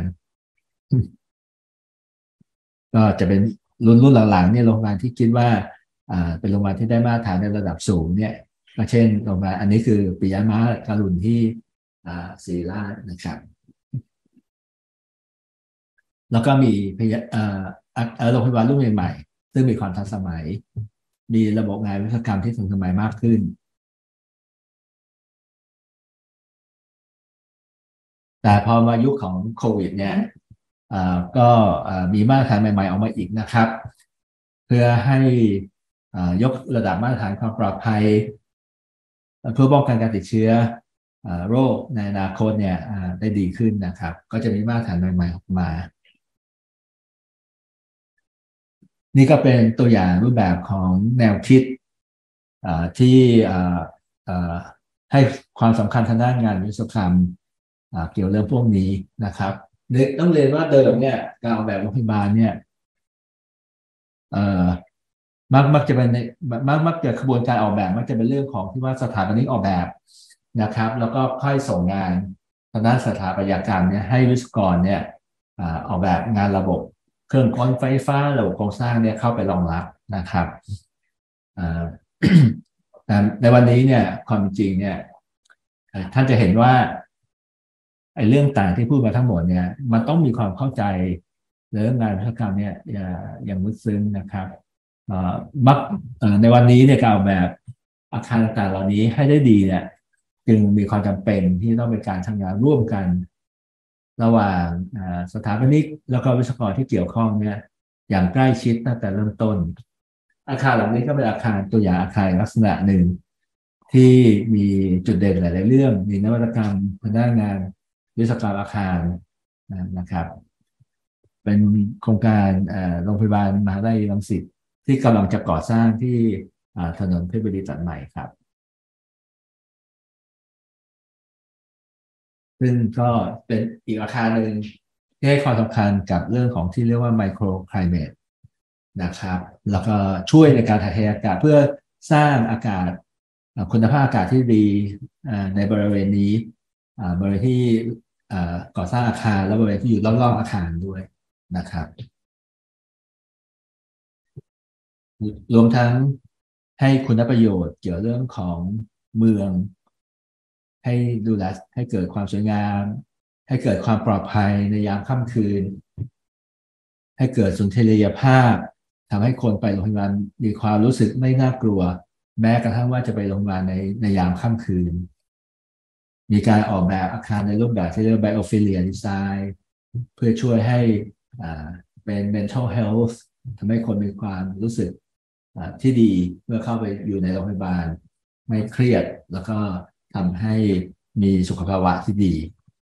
ก็จะเป็นรุ่นรุ่นหลังๆเนี่ยโรงพยาบาลที่คิดว่าเป็นโรงพยาบาลที่ได้มาตรฐานในระดับสูงเนี่ยก็เช่นโรงพยาบาลอันนี้คือปิยมาการุณที่ศรีราชนะครับแล้วก็มีโรงพยาบาลรุ่นใหม่ๆซึ่งมีความทันสมัยมีระบบงานวิศวกรรมที่ทันสมัยมากขึ้นแต่พอมายุคของโควิดเนี่ยก็มีมาตรฐานใหม่ๆออกมาอีกนะครับเพื่อให้ยกระดับมาตรฐานความปลอดภัยเพื่อป้องกันการติดเชื้อโรคในอนาคตเนี่ยได้ดีขึ้นนะครับก็จะมีมาตรฐานใหม่ๆออกมานี่ก็เป็นตัวอย่างรูปแบบของแนวคิดที่ให้ความสำคัญทางด้านงานวิศวกรรมเกี่ยวเรื่องพวกนี้นะครับต้องเรียนว่าเดิมเนี่ยการออกแบบโรงพยาบาลเนี่ยมักมักจะเป็นในมักมักจะกระบวนการออกแบบมักจะเป็นเรื่องของที่ว่าสถาปนิกออกแบบนะครับแล้วก็ค่อยส่งงานทางด้านสถาปัตยกรรมเนี่ยให้วิศวกรเนี่ยออกแบบงานระบบเครื่องกลไฟฟ้าระบบโครงสร้างเนี่ยเข้าไปรองรับนะครับในวันนี้เนี่ยความจริงเนี่ยท่านจะเห็นว่าไอ้เรื่องต่างที่พูดมาทั้งหมดเนี่ยมันต้องมีความเข้าใจเรื่องงานวิศวกรรมเนี่ยอย่างลึกซึ้งนะครับมักในวันนี้เนี่ยการออกแบบอาคารต่างๆเหล่านี้ให้ได้ดีเนี่ยจึงมีความจำเป็นที่ต้องเป็นการทำงานร่วมกันระหว่างสถาปนิกแล้วก็วิศวกรที่เกี่ยวข้องเนี่ยอย่างใกล้ชิดตั้งแต่เริ่มต้นอาคารเหล่านี้ก็เป็นอาคารตัวอย่างอาคารลักษณะหนึ่งที่มีจุดเด่นหลายๆเรื่องมีนวัตกรรมทางด้านงานวิศวกรรมอาคารนะครับเป็นโครงการโรงพยาบาลมหาวิทยาลัยรังสิตที่กำลังจะก่อสร้างที่ถนนเพชรบุรีตัดใหม่ครับซึ่งก็เป็นอีกอาคารหนึ่งที่ให้ความสำคัญกับเรื่องของที่เรียกว่าไมโครไคลเมตนะครับแล้วก็ช่วยในการถ่ายเทอากาศเพื่อสร้างอากาศคุณภาพอากาศที่ดีในบริเวณนี้บริเวณที่ก่อสร้างอาคารและบริเวณที่อยู่รอบๆอาคารด้วยนะครับรวมทั้งให้คุณประโยชน์เกี่ยวเรื่องของเมืองให้ดูแลให้เกิดความสวยงามให้เกิดความปลอดภัยในยามค่ำคืนให้เกิดสุนทรียภาพทำให้คนไปโรงพยาบาลมีความรู้สึกไม่น่ากลัวแม้กระทั่งว่าจะไปโรงพยาบาลในในยามค่ำคืนมีการออกแบบอาคารในรูปแบบที่เรียกว่า biophilia design เพื่อช่วยให้เป็น mental health ทำให้คนมีความรู้สึกที่ดีเมื่อเข้าไปอยู่ในโรงพยาบาลไม่เครียดแล้วก็ทำให้มีสุขภาวะที่ดี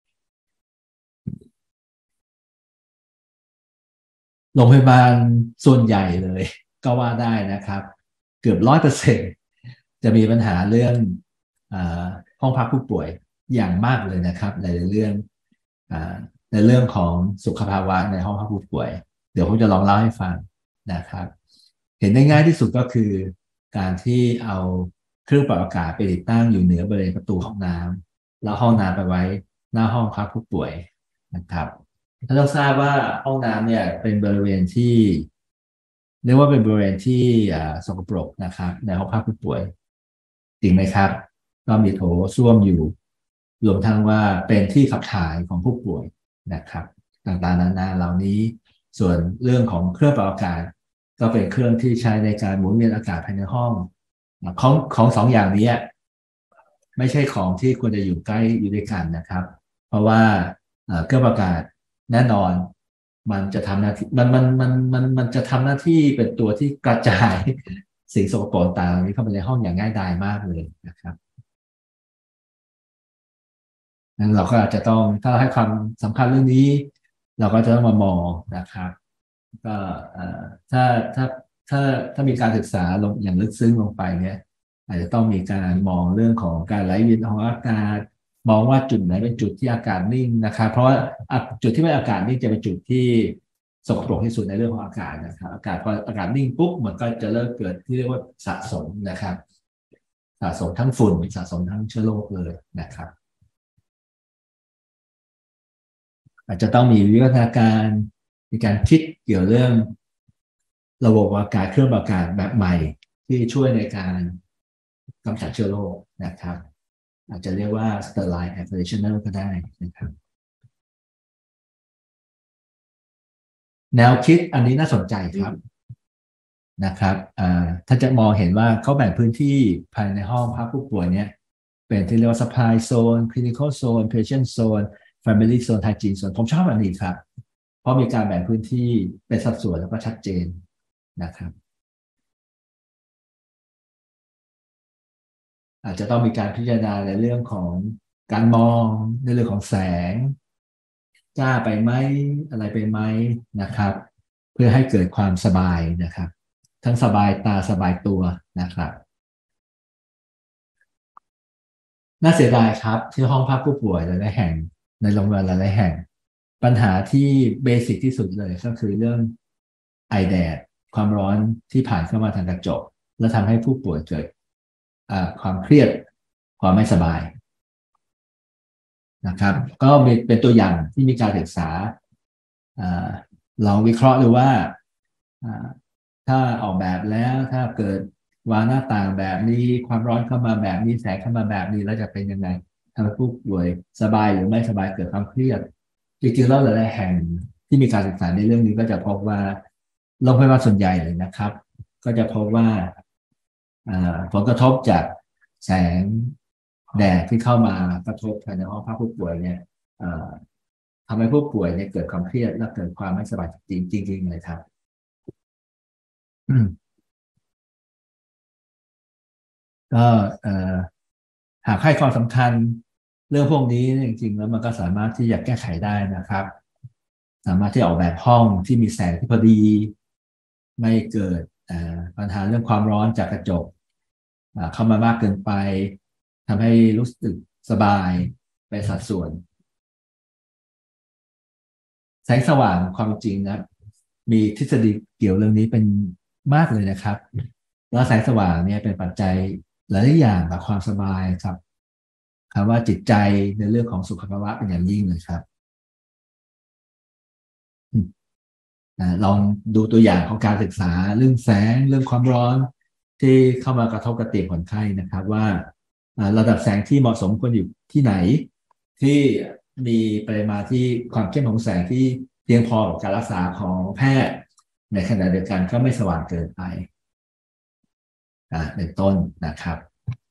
โรงพยาบาลส่วนใหญ่เลยก็ว่าได้นะครับเกือบร้อยเปอร์เซ็นต์จะมีปัญหาเรื่องห้องพักผู้ป่วยอย่างมากเลยนะครับในเรื่องในเรื่องของสุขภาวะในห้องพักผู้ป่วยเดี๋ยวผมจะลองเล่าให้ฟังนะครับเห็นได้ง่ายที่สุดก็คือการที่เอาเครื่องปรับอากาศไปติดตั้งอยู่เหนือบริเวณประตูห้องน้ำแล้วห้องน้ำไปไว้หน้าห้องพักผู้ป่วยนะครับถ้าต้องทราบว่าห้องน้ำเนี่ยเป็นบริเวณที่เรียกว่าเป็นบริเวณที่อ่าสกปรกนะครับในห้องพักผู้ป่วยจริงไหมครับก็มีโถส้วมอยู่รวมทั้งว่าเป็นที่ขับถ่ายของผู้ป่วยนะครับต่างๆนานาเหล่านี้ส่วนเรื่องของเครื่องปรับอากาศก็เป็นเครื่องที่ใช้ในการหมุนเวียนอากาศภายในห้องของของสองอย่างนี้ไม่ใช่ของที่ควรจะอยู่ใกล้อยู่ด้วยกันนะครับเพราะว่าเครื่องปรับอากาศแน่นอนมันจะทำหน้าที่มันมันมันมันมันจะทำหน้าที่เป็นตัวที่กระจายสิ่งสกปรกต่างๆนี้เข้าไปในห้องอย่างง่ายดายมากเลยนะครับนั้นเราก็อาจจะต้องถ้าเราให้ความสำคัญเรื่องนี้เราก็จะต้องมามองนะครับก็ถ้าถ้าถ้าถ้ามีการศึกษาลงอย่างลึกซึ้งลงไปเนี่ยอาจจะต้องมีการมองเรื่องของการไหลเวียนของอากาศมองว่าจุดไหนเป็นจุดที่อากาศนิ่งนะครับเพราะว่าจุดที่ไม่อากาศนิ่งจะเป็นจุดที่สกปรกที่สุดในเรื่องของอากาศนะครับอากาศพออากาศนิ่งปุ๊บมันก็จะเริ่มเกิดที่เรียกว่าสะสมนะครับสะสมทั้งฝุ่นสะสมทั้งเชื้อโรคเลยนะครับอาจจะต้องมีวิวัฒนาการมีการคิดเกี่ยวเรื่องระบบอากาศเครื่องอากาศแบบใหม่ที่ช่วยในการกำจัดเชื้อโรคนะครับอาจจะเรียกว่า sterile air conditioner ก็ได้นะครับแนวคิดอันนี้น่าสนใจครับนะครับถ้าจะมองเห็นว่าเขาแบ่งพื้นที่ภายในห้องพักผู้ป่วยเนี่ยเป็นที่เรียกว่า supply zone clinical zone patient zone family zone hygiene zone ผมชอบอันนี้ครับเพราะมีการแบ่งพื้นที่เป็นสัดส่วนแล้วก็ชัดเจนนะครับอาจจะต้องมีการพิจารณาในเรื่องของการมองในเรื่องของแสงจ้าไปไหมอะไรไปไหมนะครับเพื่อให้เกิดความสบายนะครับทั้งสบายตาสบายตัวนะครับน่าเสียดายครับที่ห้องพักผู้ป่วยหลายๆแห่งในโรงพยาบาลหลายๆแห่งปัญหาที่เบสิกที่สุดเลยก็คือเรื่องไอแดดความร้อนที่ผ่านเข้ามาทางกระจกและทำให้ผู้ป่วยเกิดความเครียดความไม่สบายนะครับก็มีเป็นตัวอย่างที่มีการศึกษาลองวิเคราะห์ดูว่าถ้าออกแบบแล้วถ้าเกิดวางหน้าต่างแบบนี้ความร้อนเข้ามาแบบนี้แสงเข้ามาแบบนี้แล้วจะเป็นยังไงทำให้ผู้ป่วยสบายหรือไม่สบายเกิดความเครียดจริงๆแล้วหลายๆแห่งที่มีการศึกษาในเรื่องนี้ก็จะพบว่าโรงพยาบาลส่วนใหญ่เลยนะครับก็จะพบว่าผลกระทบจากแสงแดดที่เข้ามากระทบภายในห้องพักผู้ป่วยเนี่ยทำให้ผู้ป่วยเนี่ยเกิดความเครียดและเกิดความไม่สบายจริงจริงๆเลยครับก็หากให้ความสำคัญเรื่องพวกนี้จริงๆแล้วมันก็สามารถที่จะแก้ไขได้นะครับสามารถที่ออกแบบห้องที่มีแสงที่พอดีไม่เกิดปัญหาเรื่องความร้อนจากกระจกเข้ามามากเกินไปทำให้รู้สึกสบายไปสัดส่วนแสงสว่างความจริงนะมีทฤษฎีเกี่ยวเรื่องนี้เป็นมากเลยนะครับแล้วแสงสว่างเนี่ยเป็นปัจจัยหลายอย่างกับความสบายครับคำว่าจิตใจในเรื่องของสุขภาวะเป็นอย่างยิ่งเลยครับลองดูตัวอย่างของการศึกษาเรื่องแสงเรื่องความร้อนที่เข้ามากระทบกระเตียงคนไข้นะครับว่าระดับแสงที่เหมาะสมควรอยู่ที่ไหนที่มีปริมาณที่ความเข้มของแสงที่เพียงพอกับการรักษาของแพทย์ในขณะเดียวกันก็ไม่สว่างเกินไปเป็นต้นนะครับ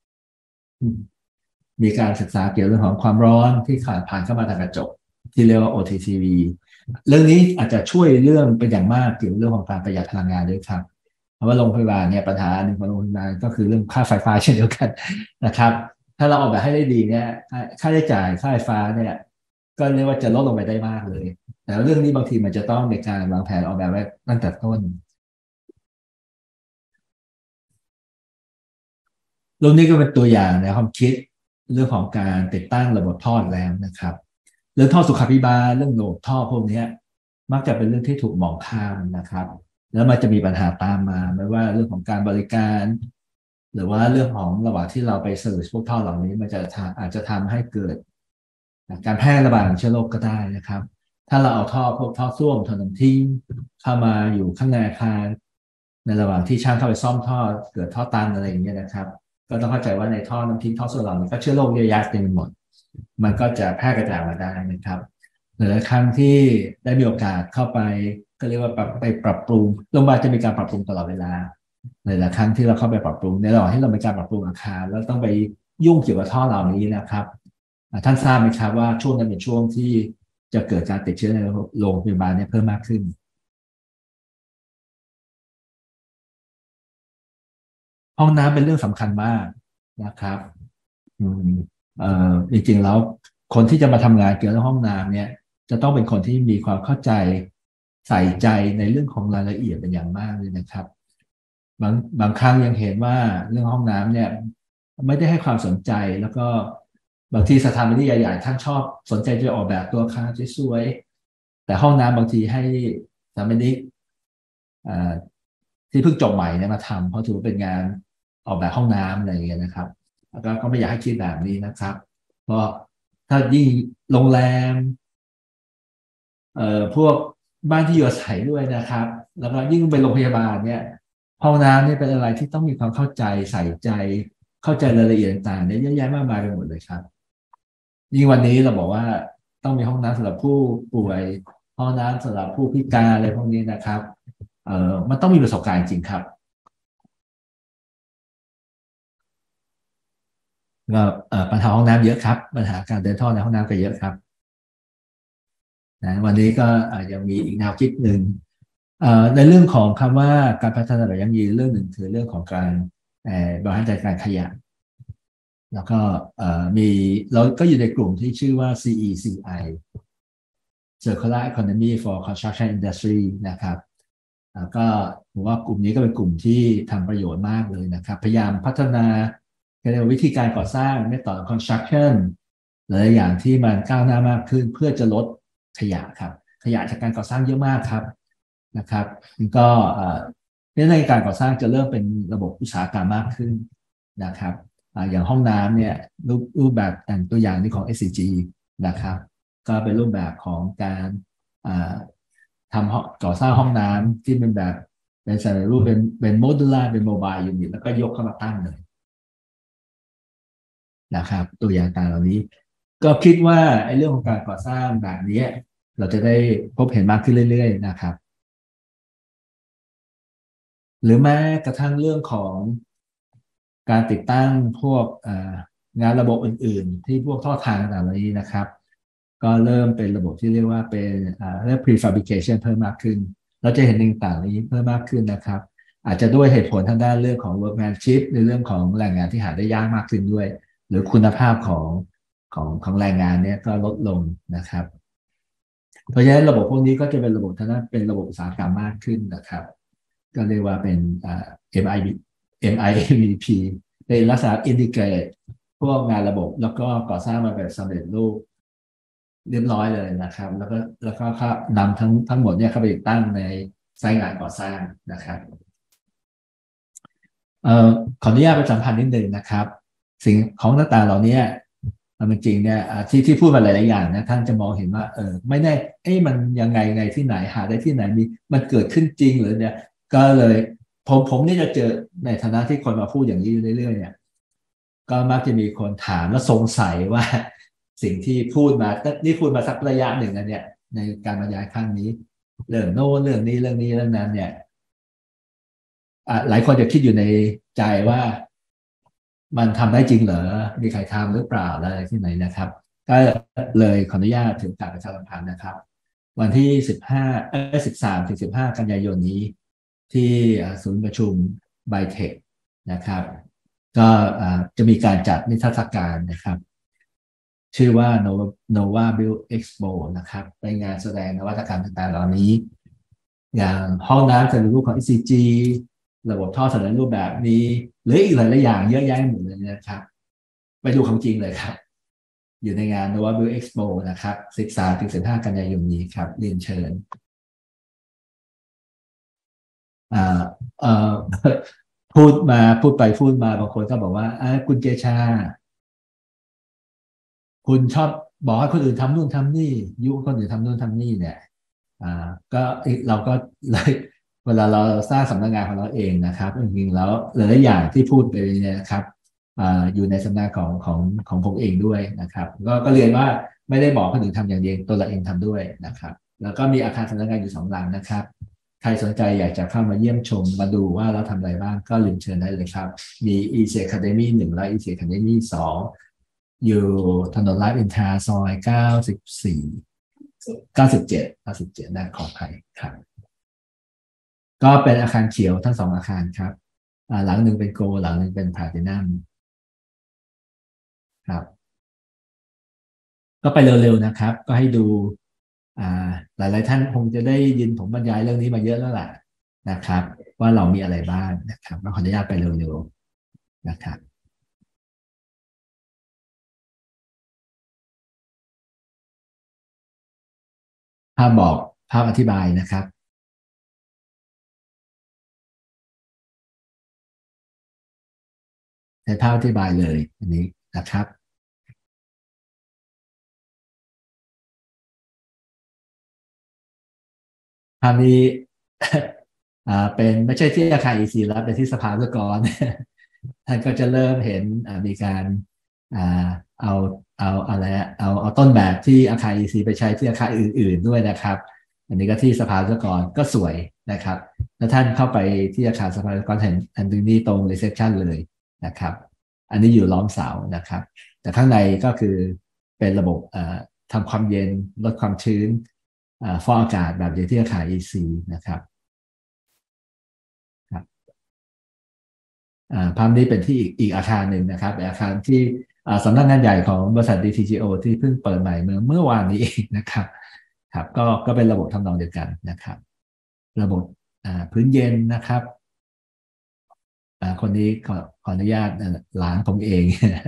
มีการศึกษาเกี่ยวเรื่องของความร้อนที่ผ่านผ่านเข้ามาทางกระจกที่เรียกว่า โอ ที ที วี เรื่องนี้อาจจะช่วยเรื่องเป็นอย่างมากเกี่ยวกับเรื่องของการประหยัดพลังงานด้วยครับเพราะว่าโรงพยาบาลเนี่ยปัญหาหนึ่งของโรงพยาบาลก็คือเรื่องค่าไฟฟ้าเช่นเดียวกันนะครับถ้าเราออกแบบให้ได้ดีเนี่ยค่าใช้จ่ายค่าไฟฟ้าเนี่ยก็เรียกว่าจะลดลงไปได้มากเลยแต่เรื่องนี้บางทีมันจะต้องในการวางแผนออกแบบไว้ตั้งแต่ต้นเรื่องนี้ก็เป็นตัวอย่างในความคิดเรื่องของการติดตั้งระบบท่อแล้วนะครับเรื่องท่อสุขาภิบาลเรื่องระบบท่อพวกนี้มักจะเป็นเรื่องที่ถูกมองข้ามนะครับแล้วมันจะมีปัญหาตามมาไม่ว่าเรื่องของการบริการหรือว่าเรื่องของระหว่างที่เราไปเสิร์ชพวกท่อเหล่านี้มันจะอาจจะทำให้เกิดการแพร่ระบาดของเชื้อโรคก็ได้นะครับถ้าเราเอาท่อพวกท่อส้วมท่อน้ำทิ้งเข้ามาอยู่ข้างในอาคารในระหว่างที่ช่างเข้าไปซ่อมท่อเกิดท่อตันอะไรอย่างเงี้ยนะครับก็ต้องเข้าใจว่าในท่อน้ำทิ้งท่อส้วมเหล่านี้ก็เชื้อโรคเยอะแยะเต็มไปหมดมันก็จะแพร่กระจายมาได้นะครับหลายครั้งที่ได้มีโอกาสเข้าไปก็เรียกว่าไปปรับปรุงโรงพยาบาลจะมีการปรับปรุงตลอดเวลาหลายๆครั้งที่เราเข้าไปปรับปรุงในระหว่างที่เรามีการปรับปรุงอาคารแล้วต้องไปยุ่งเกี่ยวกับท่อเหล่านี้นะครับท่านทราบไหมครับว่าช่วงนั้นเป็นช่วงที่จะเกิดการติดเชื้อในโรงพยาบาลเนี่ยเพิ่มมากขึ้นห้องน้ำเป็นเรื่องสำคัญมากนะครับอืมเอ่อจริงๆแล้วคนที่จะมาทำงานเกี่ยวกับห้องน้ำเนี่ยจะต้องเป็นคนที่มีความเข้าใจใส่ใจในเรื่องของรายละเอียดเป็นอย่างมากเลยนะครับบางบางครั้งยังเห็นว่าเรื่องห้องน้ำเนี่ยไม่ได้ให้ความสนใจแล้วก็บางทีสถาบันใหญ่ๆท่านชอบสนใจจะออกแบบตัวอาคารสวยๆแต่ห้องน้ำบางทีให้สถาปนิกอ่าที่เพิ่งจบใหม่เนี่ยมาทำเพราะถือว่าเป็นงานออกแบบห้องน้ำอะไรอย่างเงี้ยนะครับแล้วก็ก็ไม่อยากให้คิดแบบนี้นะครับเพราะถ้ายิ่งโรงแรมเอ่อพวกบ้านที่อยู่อาศัยด้วยนะครับแล้วก็ยิ่งเป็นโรงพยาบาลเนี่ยห้องน้ำเนี่ยเป็นอะไรที่ต้องมีความเข้าใจใส่ใจเข้าใจรายละเอียดต่างๆเนี่ยเยอะแยะมากมายไปหมดเลยครับยิ่งวันนี้เราบอกว่าต้องมีห้องน้ำสำหรับผู้ป่วยห้องน้ำสำหรับผู้พิการอะไรพวกนี้นะครับเอ่อมันต้องมีประสบการณ์จริงครับก็เอ่อปัญหาห้องน้ำเยอะครับปัญหาการเดินท่อในห้องน้ำก็เยอะครับ นะวันนี้ก็อาจจะมีอีกแนวคิดหนึ่งเอ่อในเรื่องของคำว่าการพัฒนาแบบยั่งยืนเรื่องหนึ่งคือเรื่องของการเอ่อบริหารจัดการขยะแล้วก็เอ่อมีเราก็อยู่ในกลุ่มที่ชื่อว่า ซี อี ซี ไอ Circular Economy for Construction Industry นะครับแล้วก็ผมว่ากลุ่มนี้ก็เป็นกลุ่มที่ทำประโยชน์มากเลยนะครับพยายามพัฒนาเรียกว่าวิธีการก่อสร้างไม่ต่อ construction หลายอย่างที่มันก้าวหน้ามากขึ้นเพื่อจะลดขยะครับขยะจากการก่อสร้างเยอะมากครับนะครับก็ในการก่อสร้างจะเริ่มเป็นระบบอุตสาหกรรมมากขึ้นนะครับอย่างห้องน้ำเนี่ยรูปรูปแบบแต่งตัวอย่างนี้ของ เอส ซี จี นะครับก็เป็นรูปแบบของการทำก่อสร้างห้องน้ำที่เป็นแบบเป็นสำเร็จรูปเป็นเป็นโมดูล่าเป็นโมบายยูนิตแล้วก็ยกเข้ามาตั้งเลยนะครับตัวอย่างต่างเหล่านี้ก็คิดว่าไอ้เรื่องของการก่อสร้างแบบนี้เราจะได้พบเห็นมากขึ้นเรื่อยๆนะครับหรือแม้กระทั่งเรื่องของการติดตั้งพวกงานระบบอื่นๆที่พวกท่อทางต่างๆเหล่านี้นะครับก็เริ่มเป็นระบบที่เรียกว่าเป็นเรียก prefabrication เพิ่มมากขึ้นเราจะเห็นต่างๆนี้เพิ่มมากขึ้นนะครับอาจจะด้วยเหตุผลทางด้านเรื่องของ workmanship ในเรื่องของแรงงานที่หาได้ยากมากขึ้นด้วยหรือคุณภาพของของของแรงงานเนี้ยก็ลดลงนะครับเพราะฉะนั้นระบบพวกนี้ก็จะเป็นระบบทางด้านเป็นระบบอุตสาหกรรมมากขึ้นนะครับก็เรียกว่าเป็น เอ็ม ไอ บี เอ็ม ไอ วี พี เป็นลักษณะอินทิเกรตพวกงานระบบแล้วก็ก่อสร้างมาแบบสำเร็จรูปเรียบร้อยเลยนะครับแล้วก็แล้วก็นำทั้งทั้งหมดเนี่ยเข้าไปติดตั้งในไซต์งานก่อสร้างนะครับเอ่อขออนุญาตประชาสัมพันธ์นิดนึงนะครับสิ่งของต่างๆเหล่านี้มันจริงเนี่ยที่ที่พูดมาหลายๆอย่างนะท่านจะมองเห็นว่าเออไม่แน่เอ๊ะมันยังไงไงที่ไหนหาได้ที่ไหนมีมันเกิดขึ้นจริงหรือเนี่ยก็เลยผมผมนี่จะเจอในฐานะที่คนมาพูดอย่างนี้เรื่อยๆเนี่ยก็มักจะมีคนถามและสงสัยว่าสิ่งที่พูดมานี่พูดมาสักระยะหนึ่งแล้วเนี่ยในการบรรยายครั้งนี้เรื่องโน้นเรื่องนี้เรื่องนี้เรื่องนั้นเนี่ยอ่ะหลายคนจะคิดอยู่ในใจว่ามันทำได้จริงเหรอมีใครทำหรือเปล่าอะไรที่ไหนนะครับก็เลยขออนุญาตถึงการประชาสัมพันธ์นะครับวันที่สิบห้าเอ้สิบสามถึงสิบห้ากันยายนนี้ที่ศูนย์ประชุมไบเทคนะครับก็จะมีการจัดนิทรรศการนะครับชื่อว่า Nova Nova Build Expo นะครับเป็นงานแสดงนวัตกรรมต่างๆเหล่านี้อย่างห้องน้ำสำเร็จรูปของ อี ซี จี ระบบท่อสำเร็จรูปแบบนี้หรืออีกหลายๆอย่างเยอะแยะหมดเลยนะครับไปดูของจริงเลยครับอยู่ในงาน Nova Build Expo นะครับสิบสามถึงสิบห้ากันยายนนี้ครับเรียนเชิญอ่าเอ่อพูดมาพูดไปพูดมาบางคนก็บอกว่าอ่าคุณเกชาคุณชอบบอกให้คนอื่นทำนู่นทำนี่ยุคนอื่นทำนู่นทำนี่เนี่ยอ่าก็เราก็เลยเวลาเราสร้างสำนักงานของเราเองนะครับจริงๆแล้วหลายๆอย่างที่พูดไปเนี่ยนะครับอ่าอยู่ในสำนักของของของผมเองด้วยนะครับก็ก็เรียนว่าไม่ได้บอกคนอื่นทำอย่างเดียวตัวเราเองทำด้วยนะครับแล้วก็มีอาคารสำนักงานอยู่สองหลังนะครับใครสนใจอยากจะเข้ามาเยี่ยมชมมาดูว่าเราทำอะไรบ้างก็เรียนเชิญได้เลยครับมี อี ซี Academy หนึ่งและ อี ซี Academy สองอยู่ถนนรามอินทราซอยเก้าสิบสี่เก้าสิบเจ็ดเก้าสิบเจ็ดด้านขออภัยครับก็เป็นอาคารเขียวทั้งสองอาคารครับอ่าหลังหนึ่งเป็นโกลด์หลังหนึ่งเป็นพลาตินัมครับก็ไปเร็วๆนะครับก็ให้ดูอ่าหลายๆท่านคงจะได้ยินผมบรรยายเรื่องนี้มาเยอะแล้วล่ะนะครับว่าเรามีอะไรบ้างนะครับก็ขออนุญาตไปเร็วๆนะครับภาพบอกภาพอธิบายนะครับใช้ภาพอธิบายเลยอันนี้นะครับ คราวนี้อ่าเป็นไม่ใช่ที่อาคาร อี ซี แล้วเป็นที่สภาวิศวกรท่านก็จะเริ่มเห็นอ่ามีการอ่าเอาเอาอะไรอะเอาเอาต้นแบบที่อาคาร อี ซี ไปใช้ที่อาคารอื่นๆด้วยนะครับอันนี้ก็ที่สภาวิศวกรก็สวยนะครับแล้วท่านเข้าไปที่อาคารสภาวิศวกรเห็นอันนี้ตรงรีเซพชันเลยนะครับอันนี้อยู่ล้อมเสานะครับแต่ข้างในก็คือเป็นระบบทำความเย็นลดความชื้นฟอกอากาศแบบเดียวที่อาคาร อี ซี นะครับครับภาพนี้เป็นที่อีกอีกอาคารหนึ่งนะครับเป็นอาคารที่สำนักงานใหญ่ของบริษัท ดี ที จี โอ ที่เพิ่งเปิดใหม่เมื่อเมื่อวานนี้เองนะครับครับก็ก็เป็นระบบทำนองเดียวกันนะครับระบบพื้นเย็นนะครับคนนี้ขอขออนุญาตหลานผมเอง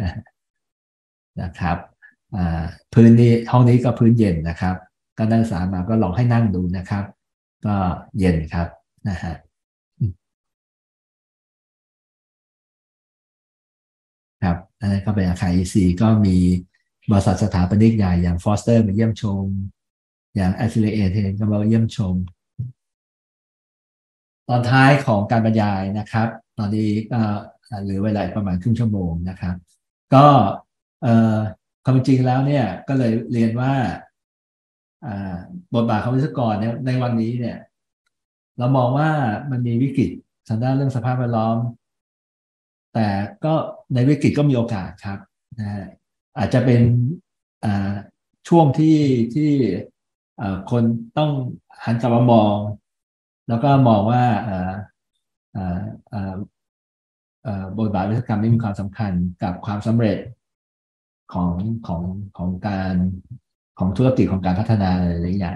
นะครับพื้นนี้ห้องนี้ก็พื้นเย็นนะครับก็นักศึกษามาก็ลองให้นั่งดูนะครับก็เย็นครับนะฮะครับอันนั้นก็เป็นอาคาร อี ซี ก็มีบริษัทสถาปนิกใหญ่อย่างฟอสเตอร์มาเยี่ยมชมอย่าง Affiliate ก็มาเยี่ยมชมตอนท้ายของการบรรยายนะครับตอนนี้ก็เหลือเวลาประมาณครึ่งชั่วโมงนะครับก็เอ่อความจริงแล้วเนี่ยก็เลยเรียนว่าบทบาทของวิศวกรเนี่ยในวันนี้เนี่ยเรามองว่ามันมีวิกฤตทางด้านเรื่องสภาพแวดล้อมแต่ก็ในวิกฤตก็มีโอกาสครับนะฮะอาจจะเป็นช่วงที่ที่คนต้องหันกลับมามองแล้วก็มองว่าบทบาทวิศวกรรมนี่มีความสำคัญกับความสำเร็จของของของการของธุรกิจของการพัฒนาหลายๆอย่าง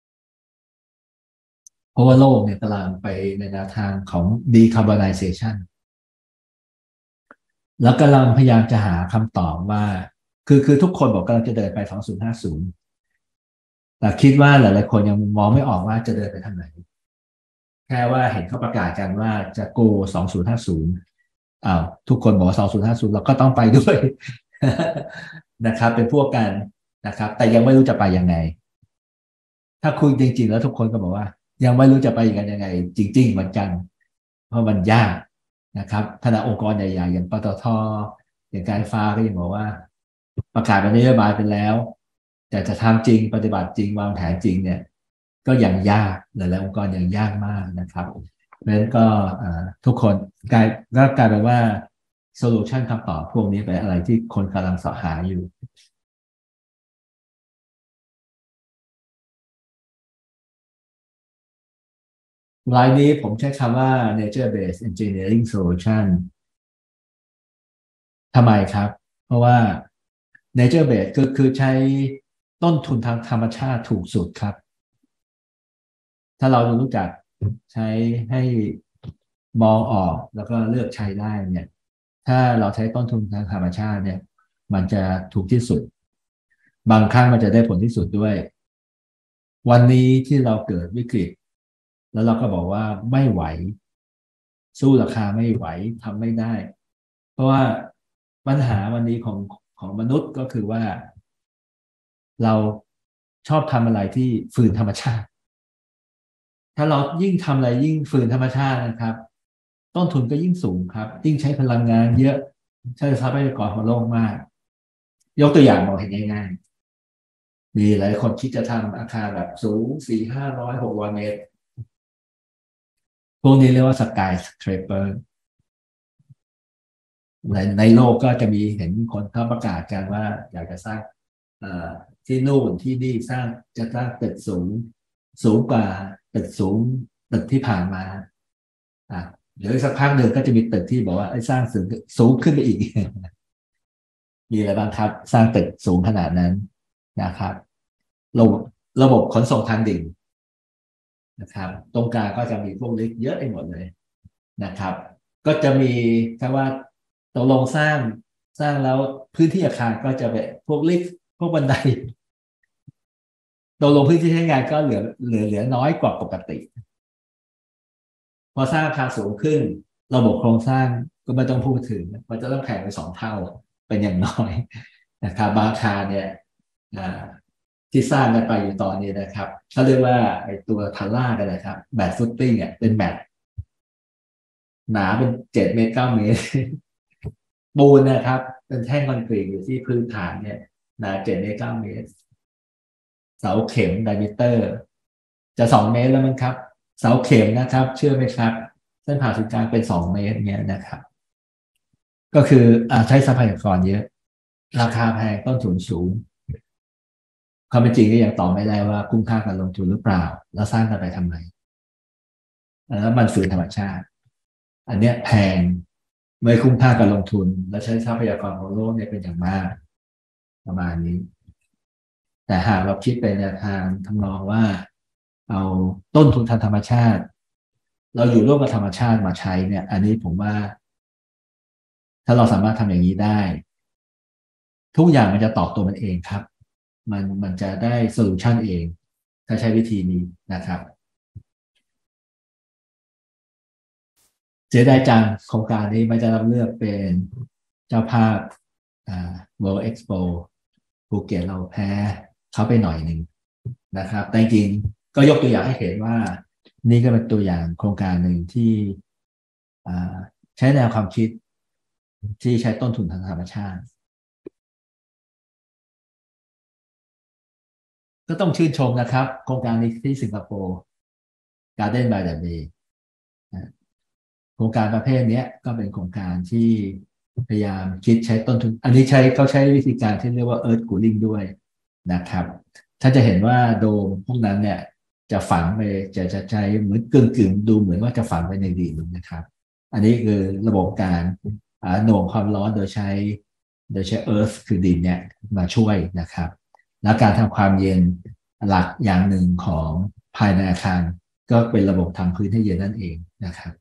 เพราะว่าโลกเนี่ยกำลังไปในแนวทางของ decarbonization แล้วกำลังพยายามจะหาคำตอบว่าคือคือทุกคนบอกกำลังจะเดินไปสองพันห้าสิบแต่คิดว่าหลายๆคนยังมองไม่ออกว่าจะเดินไปทางไหนแค่ว่าเห็นเขาประกาศกันว่าจะ go สองพันห้าสิบอ้าวทุกคนบอกสองพันห้าสิบเราก็ต้องไปด้วยนะครับเป็นพวกกันนะครับแต่ยังไม่รู้จะไปยังไงถ้าคุยจริงๆแล้วทุกคนก็บอกว่ายังไม่รู้จะไปกันยังไงจริงๆเหมือนกันเพราะมันยากนะครับขณะองค์กรใหญ่ๆอย่างปตทอย่างการไฟฟ้าก็ยังบอกว่าประกาศเป็นนโยบายไปแล้วแต่จะทำจริงปฏิบัติจริงวางแผนจริงเนี่ยก็ยังยากหลายๆองค์กรยังยากมากนะครับเพราะฉะนั้นก็ทุกคนกลายก็กลายเป็นว่าโซลูชันคำตอบพวกนี้เป็นอะไรที่คนกำลังเสาะหาอยู่ รายนี้ผมใช้คำว่า nature based engineering solution ทำไมครับ เพราะว่า nature based คือคือใช้ต้นทุนทางธรรมชาติถูกสุดครับ ถ้าเรารู้จักใช้ให้มองออกแล้วก็เลือกใช้ได้เนี่ย ถ้าเราใช้ต้นทุนทางธรรมชาติเนี่ย มันจะถูกที่สุด บางครั้งมันจะได้ผลที่สุดด้วย วันนี้ที่เราเกิดวิกฤตแล้วเราก็บอกว่าไม่ไหวสู้ราคาไม่ไหวทำไม่ได้ เพราะว่าปัญหาวันนี้ของของมนุษย์ก็คือว่าเราชอบทำอะไรที่ฝืนธรรมชาติถ้าเรายิ่งทำอะไรยิ่งฝืนธรรมชาตินะครับต้นทุนก็ยิ่งสูงครับยิ่งใช้พลังงานเยอะใช้ทรัพยากรของโลกมากยกตัวอย่างมองเห็นง่ายๆมีหลายคนคิดจะทำอาคารแบบสูงสี่ห้าร้อยหกร้อยเมตรพวกนี้เรียกว่าสกายสเครปเปอร์ในในโลกก็จะมีเห็นคนเขาประกาศกันว่าอยากจะสร้างที่นู่นที่นี่สร้างจะสร้างตึกสูงสูงกว่าตึกสูงตึกที่ผ่านมาอ่ะเดี๋ยวสักพักหนึ่งก็จะมีตึกที่บอกว่าไอ้สร้างสูงสูงขึ้นไปอีกมีอะไรบ้างครับสร้างตึกสูงขนาดนั้นนะครับระบบระบบขนส่งทางดิ่งนะครับตรงกลางก็จะมีพวกลิฟต์เยอะไปหมดเลยนะครับก็จะมีแค่ว่าตกลงสร้างสร้างแล้วพื้นที่อาคารก็จะเป็นพวกลิฟต์พวกบันไดตกลงพื้นที่ใช้งานก็เหลือเหลือเหลือน้อยกว่าปกติพอสร้างอาคารสูงขึ้นระบบโครงสร้างก็ไม่ต้องพูดถึงมันจะต้องแข่งไปสองเท่าเป็นอย่างน้อยนะครับบางอาคารเนี่ยที่สร้างกันไปอยู่ตอนนี้นะครับเขาเรียกว่าไอ้ตัวทัลล่ากันนะครับแบดฟุตติ้งเนี่ยเป็นแบดหนาเป็นเจ็ดเมตรเก้าเมตรปูนนะครับเป็นแท่งคอนกรีตอยู่ที่พื้นฐานเนี่ยหนาเจ็ดเมตรเก้าเมตรเสาเข็มไดมิเตอร์จะสองเมตรแล้วมั้งครับเสาเข็มนะครับเชื่อไหมครับเส้นผ่าศูนย์กลางเป็นสองเมตรเนี่ยนะครับก็คืออใช้ทรัพยากรเยอะราคาแพงต้นทุนสูงความเป็นจริงก็ยังตอบไม่ได้ว่าคุ้มค่าการลงทุนหรือเปล่าแล้วสร้างกันไปทำไมแล้วมันฝืนธรรมชาติอันเนี้ยแพงไม่คุ้มค่าการลงทุนและใช้ทรัพยากรของโลกเนี่ยเป็นอย่างมากประมาณนี้แต่หากเราคิดไปในทางทำนองว่าเอาต้นทุนทางธรรมชาติเราอยู่ร่วมกับธรรมชาติมาใช้เนี่ยอันนี้ผมว่าถ้าเราสามารถทำอย่างนี้ได้ทุกอย่างมันจะตอบตัวมันเองครับมันมันจะได้โซลูชันเองถ้าใช้วิธีนี้นะครับเสียดายจังโครงการนี้ไม่จะรับเลือกเป็นเจ้าภาพอ่า World Expo ภูเก็ตเราแพ้เขาไปหน่อยหนึ่งนะครับแต่จริงก็ยกตัวอย่างให้เห็นว่านี่ก็เป็นตัวอย่างโครงการหนึ่งที่ใช้แนวความคิดที่ใช้ต้นทุนทางธรรมชาติก็ต้องชื่นชมนะครับโครงการนี้ที่สิงคโปร์ Garden by the Bay โครงการประเภทนี้ก็เป็นโครงการที่พยายามคิดใช้ต้นทุนอันนี้ใช้เขาใช้วิธีการที่เรียกว่า Earth Cooling ด้วยนะครับถ้าจะเห็นว่าโดมพวกนั้นเนี่ยจะฝังไปจะจะใช้เหมือนกึ่งกึ่งดูเหมือนว่าจะฝังไปในดินนะครับอันนี้คือระบบการหน่วงความร้อนโดยใช้โดยใช้ Earth คือดินเนี่ยมาช่วยนะครับแล้วการทำความเย็นหลักอย่างหนึ่งของภายในอาคารก็เป็นระบบทำพื้นให้เย็นนั่นเองนะครับ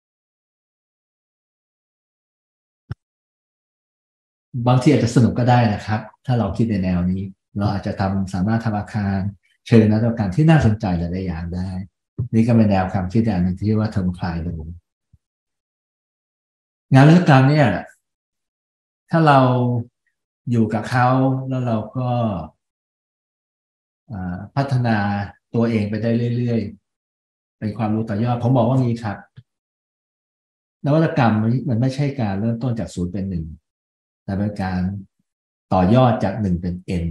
บางทีอาจจะสนุกก็ได้นะครับถ้าเราคิดในแนวนี้เราอาจจะทำสามารถทำอาคารเชิงนวัตกรรมที่น่าสนใจหลายๆอย่างได้นี่ก็เป็นแนวความคิดอย่างหนึ่งที่ว่าเทอมคลายลงงานนวัตกรรมเนี่ยถ้าเราอยู่กับเขาแล้วเราก็พัฒนาตัวเองไปได้เรื่อยๆเป็นความรู้ต่อยอดผมบอกว่ามีครับนวัตกรรมมันไม่ใช่การเริ่มต้นจากศูนย์เป็นหนึ่งแต่เป็นการต่อยอดจากหนึ่งเป็น N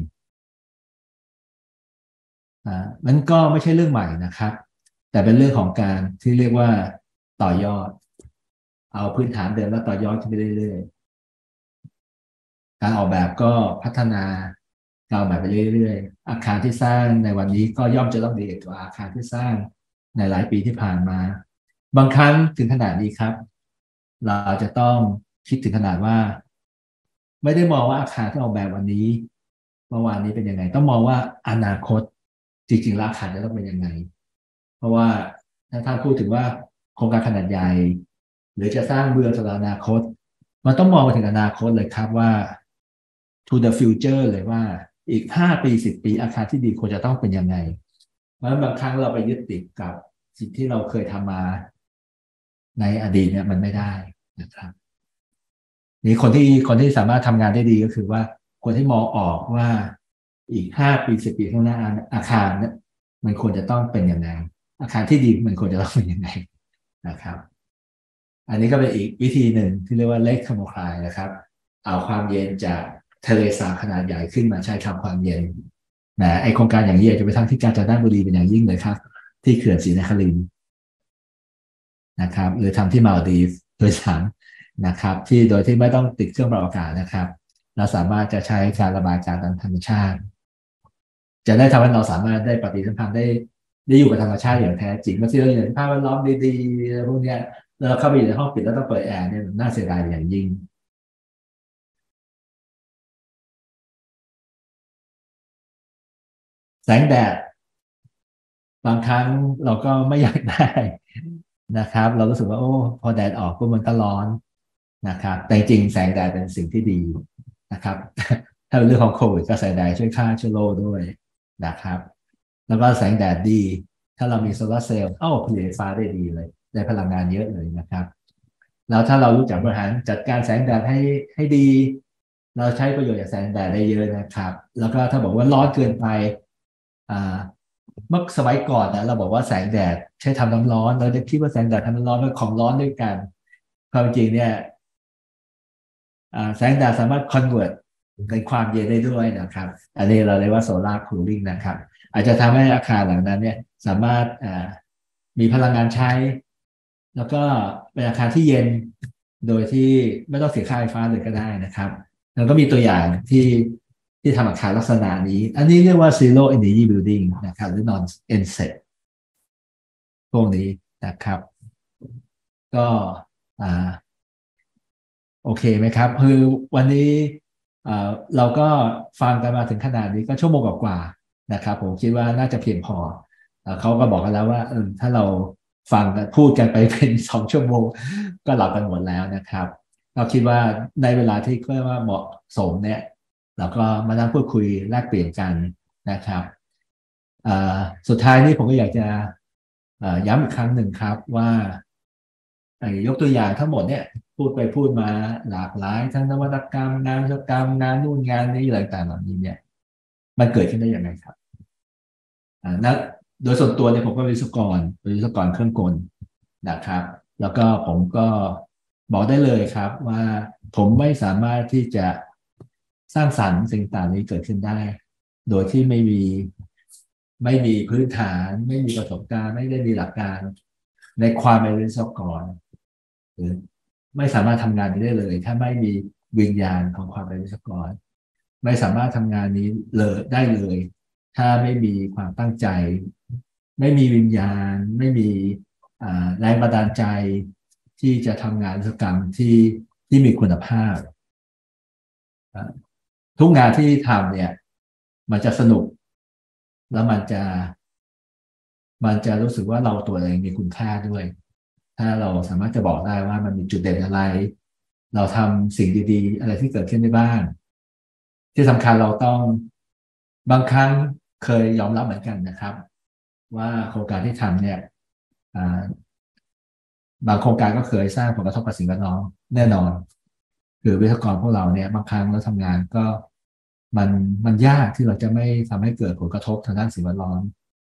อ่ามันก็ไม่ใช่เรื่องใหม่นะครับแต่เป็นเรื่องของการที่เรียกว่าต่อยอดเอาพื้นฐานเดิมแล้วต่อยอดขึ้นไปเรื่อยๆการออกแบบก็พัฒนาการออกแบบไปเรื่อยๆอาคารที่สร้างในวันนี้ก็ย่อมจะต้องดีกว่าอาคารที่สร้างในหลายปีที่ผ่านมาบางครั้งถึงขนาดนี้ครับเราจะต้องคิดถึงขนาดว่าไม่ได้มองว่าอาคารที่ออกแบบวันนี้เมื่อวานนี้เป็นยังไงต้องมองว่าอนาคตจริงๆแล้วอาคารจะต้องเป็นยังไง เพราะว่าถ้าท่านพูดถึงว่าโครงการขนาดใหญ่หรือจะสร้างเมืองสำหรับอนาคตมันต้องมองไปถึงอนาคตเลยครับว่า to the future เลยว่าอีกห้าปีสิบปีอาคารที่ดีควรจะต้องเป็นยังไงเพราะบางครั้งเราไปยึดติดกับสิ่งที่เราเคยทำมาในอดีตเนี่ยมันไม่ได้นะครับนี่คนที่คนที่สามารถทำงานได้ดีก็คือว่าคนที่มองออกว่าอีกห้าปีสิบปีข้างหน้าอาคารเนี่ยมันควรจะต้องเป็นยังไงอาคารที่ดีมันควรจะต้องเป็นยังไงนะครับอันนี้ก็เป็นอีกวิธีหนึ่งที่เรียกว่าเล k ค Thermocline นะครับเอาความเย็นจากทะเลสาบขนาดใหญ่ขึ้นมาใช้ทำความเย็นนะไอโครงการอย่างนี้จะไปทั้งที่กาญจนบุรีเป็นอย่างยิ่งเลยครับที่เขื่อนศรีนครินทร์นะครับหรือทำที่มาลดีฟโดยสารนะครับที่โดยที่ไม่ต้องติดเครื่องปรับอากาศนะครับเราสามารถจะใช้การระบายการทางธรรมชาติจะได้ทำให้เราสามารถได้ปฏิสัมพันธ์ได้ได้อยู่กับธรรมชาติอย่างแท้จริงบางทีเราเห็นภาพแวดล้อมดีๆอะไรพวกนี้แล้วเราเข้าไปอยู่ในห้องปิดแล้วต้องเปิดแอร์เนี่ยน่าเสียดายอย่างยิ่งแสงแดดบางครั้งเราก็ไม่อยากได้นะครับเรารู้สึกว่าโอ้พอแดดออกก็มันก็ร้อนนะครับแต่จริงแสงแดดเป็นสิ่งที่ดีนะครับถ้าเป็นเรื่องของโควิดก็แสงแดดช่วยฆ่าเชื้อโรคด้วยนะครับแล้วก็แสงแดดดีถ้าเรามีโซลาร์เซลล์เอ้าผลิตไฟฟ้าได้ดีเลยได้พลังงานเยอะเลยนะครับแล้วถ้าเรารู้จักบริหารจัดการแสงแดดให้ให้ดีเราใช้ประโยชน์จากแสงแดดได้เยอะนะครับแล้วก็ถ้าบอกว่าร้อนเกินไปอ่า เมื่อสมัยก่อนนะเราบอกว่าแสงแดดใช้ทำน้ำร้อนเราจะคิดว่าแสงแดดทำน้ำร้อนเป็นของร้อนด้วยกันความจริงเนี่ยแสงแดดสามารถ convert เป็นความเย็นได้ด้วยนะครับอันนี้เราเรียกว่า solar cooling นะครับอาจจะทำให้อาคารหลังนั้นเนี่ยสามารถมีพลังงานใช้แล้วก็เป็นอาคารที่เย็นโดยที่ไม่ต้องเสียค่าไฟฟ้าเลยก็ได้นะครับแล้วก็มีตัวอย่างที่ที่ทำอาคารลักษณะนี้อันนี้เรียกว่า zero energy building นะครับหรือ non enset พวกนี้นะครับก็อ่าโอเคไหมครับคือวันนี้อ่าเราก็ฟังกันมาถึงขนาดนี้ก็ชั่วโมงกว่าๆนะครับผมคิดว่าน่าจะเพียงพอเอ่อเขาก็บอกกันแล้วว่าเออถ้าเราฟังกันพูดกันไปเป็นสองชั่วโมงก็หลับกันหมดแล้วนะครับเราคิดว่าในเวลาที่เรียกว่าเหมาะสมเนี่ยเราก็มานั่งพูดคุยแลกเปลี่ยนกันนะครับอ่าสุดท้ายนี้ผมก็อยากจะเอ่อย้ำอีกครั้งหนึ่งครับว่า ไอ้ยกตัวอย่างทั้งหมดเนี่ยพูดไปพูดมาหลากหลายทั้งนวัตกรรมงานวิศวกรรมงานนู่นงานนี้อะไรต่างๆเหล่านี้เนี่ยมันเกิดขึ้นได้ยังไงครับอ่านะโดยส่วนตัวเนี่ยผมก็เป็นวิศวกรเป็นวิศวกรเครื่องกลนะครับแล้วก็ผมก็บอกได้เลยครับว่าผมไม่สามารถที่จะสร้างสรรค์สิ่งต่างนี้เกิดขึ้นได้โดยที่ไม่มีไม่มีพื้นฐานไม่มีประสบการณ์ไม่ได้มีหลักการในความเป็นวิศวกร หรือไม่สามารถทำงานนี้ได้เลยถ้าไม่มีวิญญาณของความเป็นวิศวกรไม่สามารถทำงานนี้เลยได้เลยถ้าไม่มีความตั้งใจไม่มีวิญญาณไม่มีแรงบันดาลใจที่จะทำงานวิศวกรรมที่ที่มีคุณภาพทุกงานที่ทำเนี่ยมันจะสนุกแล้วมันจะมันจะรู้สึกว่าเราตัวเองมีคุณค่าด้วย ถ้าเราสามารถจะบอกได้ว่ามันมีจุดเด่นอะไร เราทำสิ่งดีๆอะไรที่เกิดขึ้นในบ้านที่สำคัญเราต้องบางครั้งเคยยอมรับเหมือนกันนะครับว่าโครงการที่ทำเนี่ยบางโครงการก็เคยสร้างผลกระทบกับสิ่งแวดล้อมแน่นอนคือวิศวกรพวกเราเนี่ยบางครั้งเราทำงานก็มันมันยากที่เราจะไม่ทำให้เกิดผลกระทบทางด้านสิ่งแวดล้อม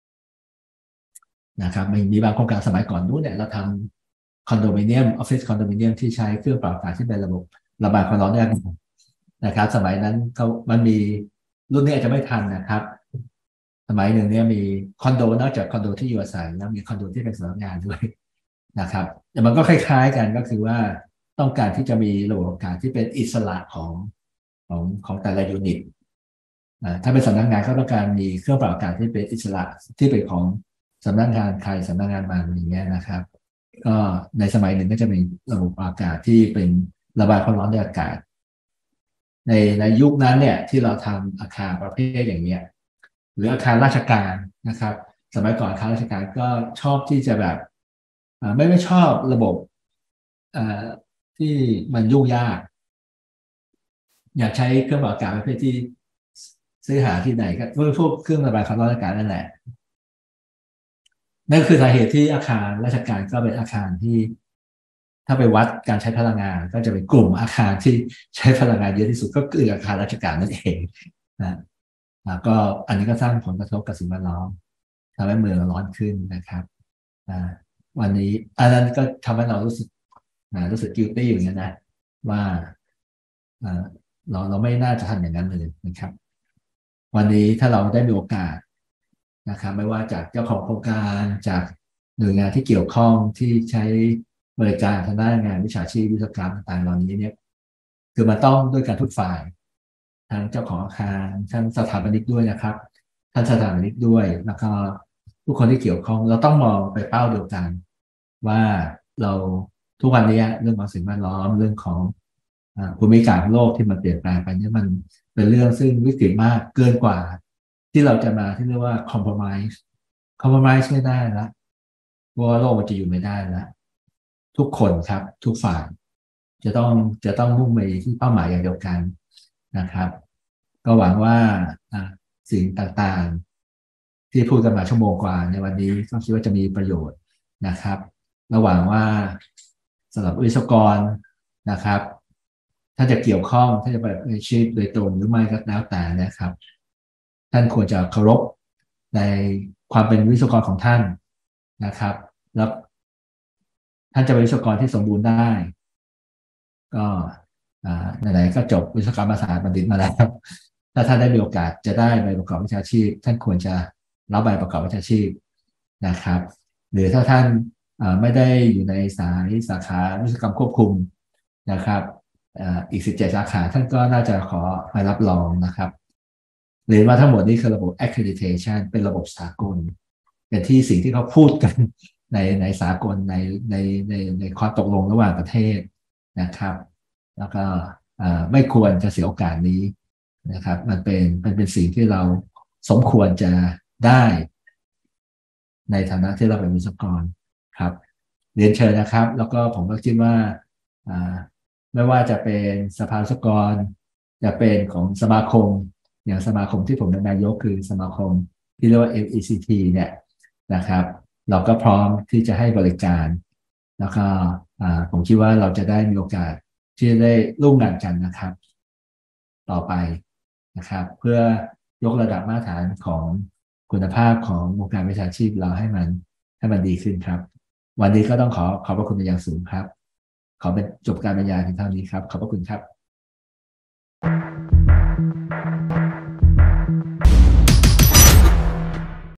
นะครับมีมีบางโครงการสมัยก่อนนู้นเนี่ยเราทำคอนโดมิเนียมออฟฟิศคอนโดมิเนียมที่ใช้เครื่องปรับอากาศที่เป็นระบบระบายความร้อนได้นะครับสมัยนั้นเขามันมีรุ่นนี้อาจจะไม่ทันนะครับสมัยหนึ่งเนี่ยมีคอนโดนอกจากคอนโดที่อยู่อาศัยแล้วมีคอนโดที่เป็นสำนักงานด้วยนะครับแต่มันก็คล้ายๆกันก็คือว่าต้องการที่จะมีระบบอากาศที่เป็นอิสระของของของแต่ละยูนิตถ้าเป็นสำนักงานเขาต้องการมีเครื่องปรับอากาศที่เป็นอิสระที่เป็นของสำนักงานใครสำนักงานมันอย่างเงี้ยนะครับก็ในสมัยหนึ่งก็จะมีระบบอากาศที่เป็นระบายความร้อนด้วยอากาศในในยุคนั้นเนี่ยที่เราทำอาคารประเภทอย่างเงี้ยหรืออาคารราชการนะครับสมัยก่อนอาคารราชการก็ชอบที่จะแบบไม่ไม่ชอบระบบที่มันยุ่งยากอยากใช้เครื่องปรับอากาศประเภทที่ซื้อหาที่ไหนก็พวกเครื่องระบายความร้อนอากาศนั่นแหละนั่นคือสาเหตุที่อาคารราชการก็เป็นอาคารที่ถ้าไปวัดการใช้พลังงานก็จะเป็นกลุ่มอาคารที่ใช้พลังงานเยอะที่สุดก็คืออาคารราชการนั่นเองนะก็อันนี้ก็สร้างผลกระทบกับสิ่งแวดล้อมทำให้เมืองร้อนขึ้นนะครับวันนี้อันนั้นก็ทำให้เรารู้สึกรู้สึก guilty อย่างนี้นะว่าเราเราไม่น่าจะทำอย่างนั้นเลยนะครับวันนี้ถ้าเราได้มีโอกาสนะครับไม่ว่าจากเจ้าของโครงการจากหน่วยงานที่เกี่ยวข้องที่ใช้บริการทางด้านงานวิชาชีพวิศวกรรมต่างๆเหล่านี้เนี่ยคือมันต้องด้วยกันทุกฝ่ายทั้งเจ้าของอาคารทั้งสถาปนิกด้วยนะครับท่านสถาปนิกด้วยแล้วก็ทุกคนที่เกี่ยวข้องเราต้องมองไปเป้าเดียวกันว่าเราทุกวันนี้เรื่องของสิ่งแวดล้อมเรื่องของภูมิอากาศโลกที่มันเปลี่ยนแปลงไปนี่มันเป็นเรื่องซึ่งวิกฤตมากเกินกว่าที่เราจะมาที่เรียกว่า compromise compromise ไม่ได้แล้วเพราะว่าโลกมันจะอยู่ไม่ได้แล้วทุกคนครับทุกฝ่ายจะต้องจะต้องมุ่งไปที่เป้าหมายอย่างเดียวกันนะครับก็หวังว่าสิ่งต่างๆที่พูดกันมาชั่วโมงกว่าในวันนี้ก็คิดว่าจะมีประโยชน์นะครับระหว่างว่าสำหรับวิศวกรนะครับถ้าจะเกี่ยวข้องถ้าจะแบบอาชีพโดยตรงหรือไม่ก็แล้วแต่นะครับท่านควรจะเคารพในความเป็นวิศวกรของท่านนะครับแล้วท่านจะเป็นวิศวกรที่สมบูรณ์ได้ก็ไหนๆก็จบวิศวกรรมศาสตร์บัณฑิตมาแล้วถ้าท่านได้มีโอกาสจะได้ใบประกอบวิชาชีพท่านควรจะรับใบประกอบวิชาชีพนะครับหรือถ้าท่านไม่ได้อยู่ในสายสาขาวิศวกรรมควบคุมนะครับอีกสิบเจ็ดสาขาท่านก็น่าจะขอไปรับรองนะครับเรียนว่าทั้งหมดนี้คือระบบ accreditation เป็นระบบสากลเป็นที่สิ่งที่เขาพูดกันในในสากลในในในในข้อตกลงระหว่างประเทศนะครับแล้วก็ไม่ควรจะเสียโอกาสนี้นะครับมันเป็นมันเป็นสิ่งที่เราสมควรจะได้ในฐานะที่เราเป็นวิศวกรครับเรียนเชิญนะครับแล้วก็ผมก็คิดว่าไม่ว่าจะเป็นสภาวิศวกรจะเป็นของสมาคมอย่างสมาคมที่ผมเป็นนายกคือสมาคมที่เรียกว่า เอ อี ซี ที เนี่ยนะครับเราก็พร้อมที่จะให้บริการแล้วก็ผมคิดว่าเราจะได้มีโอกาสที่จะได้ร่วมงานกันนะครับต่อไปนะครับเพื่อยกระดับมาตรฐานของคุณภาพของวงการวิชาชีพเราให้มันให้มันดีขึ้นครับวันนี้ก็ต้องขอขอบพระคุณเป็นอย่างสูงครับขอเป็นจบการบรรยายเพียงเท่านี้ครับขอบพระคุณครับ